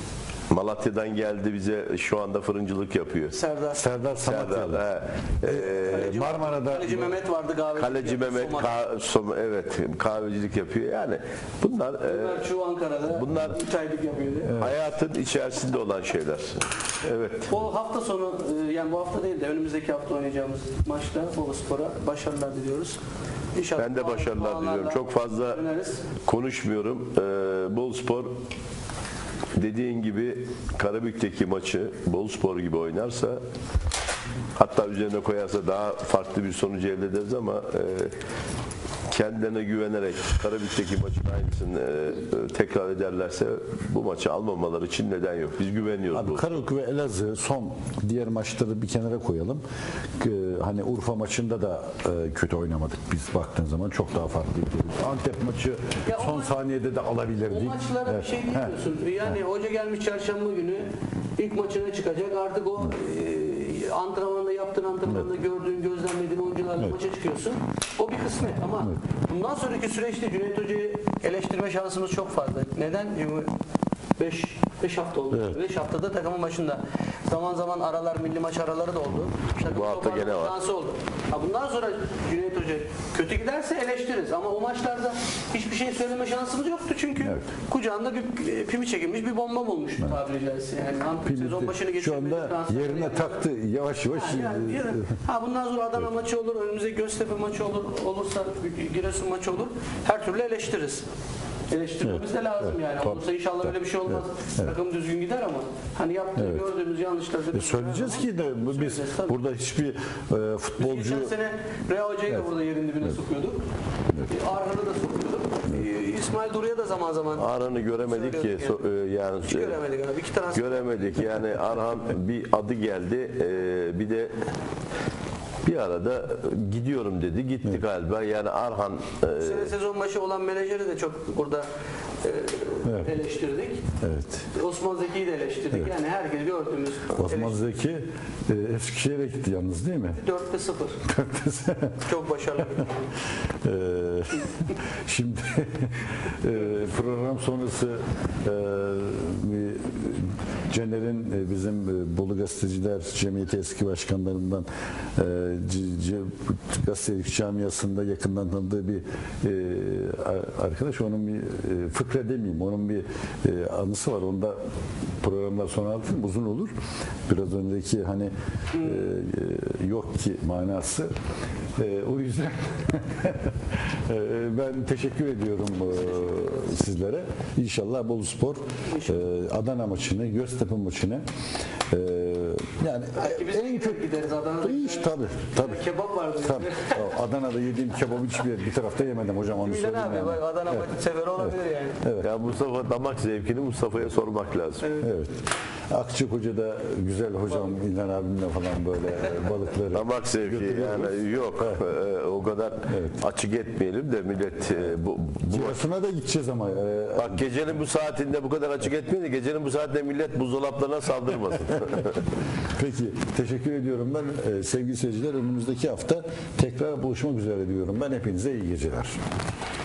Malatya'dan geldi bize, şu anda fırıncılık yapıyor. Serdar. Serdar Samatyalı. Marmara'da Kaleci Mehmet vardı kahveci. Kaleci Mehmet evet, kahvecilik yapıyor. Yani bunlar Şu Ankara'da bunlar 3 aylık yapıyordu. hayatın içerisinde olan şeyler. Evet. Bu hafta sonu, yani bu hafta değil de önümüzdeki hafta oynayacağımız maçta Boluspor'a başarılar diliyoruz. İnşallah Ben de başarılar diliyorum. Çok fazla döneriz. konuşmuyorum. Boluspor dediğin gibi Karabük'teki maçı Boluspor gibi oynarsa, hatta üzerine koyarsa daha farklı bir sonucu elde ederiz ama kendilerine güvenerek Karabük'teki maçın aynısını tekrar ederlerse bu maçı almamaları için neden yok. Biz güveniyoruz. Abi Karabük ve Elazığ son diğer maçları bir kenara koyalım. Hani Urfa maçında da kötü oynamadık biz, baktığın zaman çok daha farklıydı. Antep maçı Ya son saniyede de alabilirdik. O maçlara bir şey demiyorsun. Yani hoca gelmiş çarşamba günü ilk maçına çıkacak. Artık o antrenmanda yaptığın, antrenmanda gördüğün, gözlemlediğin oyuncularla maça çıkıyorsun. O bir kısmet ama bundan sonraki süreçte Cüneyt Hoca'yı eleştirme şansımız çok fazla. Neden? 5 hafta oldu. 5 haftada takımın başında. Zaman zaman aralar, milli maç araları da oldu. Bu hafta gene var. Şansı oldu. Bundan sonra Cüneyt Hoca kötü giderse eleştiririz ama o maçlarda hiçbir şey söyleme şansımız yoktu çünkü kucağında bir pimi çekilmiş bir bomba bulmuştu tabiri caizse. Yani sezon başını Şu anda yerine taktı yavaş yavaş. Bundan sonra Adana maçı olur, önümüzde Göztepe maçı olur, olursa Giresun maçı olur. Her türlü eleştiririz. Eleştirmemiz de lazım yani. Olursa inşallah öyle bir şey olmaz. Takım düzgün gider ama hani yaptığını gördüğümüz yanlışları söyleyeceğiz ki de biz burada hiçbir futbolcu... Geçen sene Rea Hoca'yı da burada yerin dibine sokuyorduk. Arhan'ı da sokuyorduk. İsmail Duru'ya da zaman zaman Arhan'ı göremedik ki yani hiç göremedik abi. İki taraf göremedik yani. Arhan bir adı geldi, bir de bir arada gidiyorum dedi, gitti galiba. Yani Arhan sezon başı olan menajeri de çok burada eleştirdik. Evet. Osman Zeki'yi de eleştirdik. Yani herkes gördüğümüz Osman Zeki Eskişehir'e gitti yalnız değil mi? 4'te 0. Çok başarılı. Şimdi program sonrası Caner'in bizim Bolu Gazeteciler Cemiyeti eski başkanlarından gazetecilik camiasında yakından tanıdığı bir arkadaş, onun bir fıkra demeyeyim, onun bir anısı var. Onda programlar sonra anlatayım, uzun olur. Biraz önceki hani yok ki manası. O yüzden ben teşekkür ediyorum sizlere. İnşallah Boluspor Adana maçını, Göztepe maçını yani Biz en kötü gideriz Adana'da. Tabii. Kebap vardı. Tabii. Adana'da yediğim kebabı bir tarafta yemedim hocam, onu Bilal söyleyeyim abi yani. Adana maçı seferi olabilir yani. ya Mustafa damak zevkini Mustafa'ya sormak lazım. Evet. Akçık Hoca da güzel hocam, İlhan abimle falan böyle balıkları Damak zevki yani yok. O kadar açık etmeyelim de millet bu Giresun'a da gideceğiz ama. bak gecenin bu saatinde bu kadar açık etmeyin de gecenin bu saatinde millet buzdolaplarına saldırmasın. Peki, teşekkür ediyorum ben. Sevgili seyirciler, önümüzdeki hafta tekrar buluşmak üzere diyorum ben. Hepinize iyi geceler.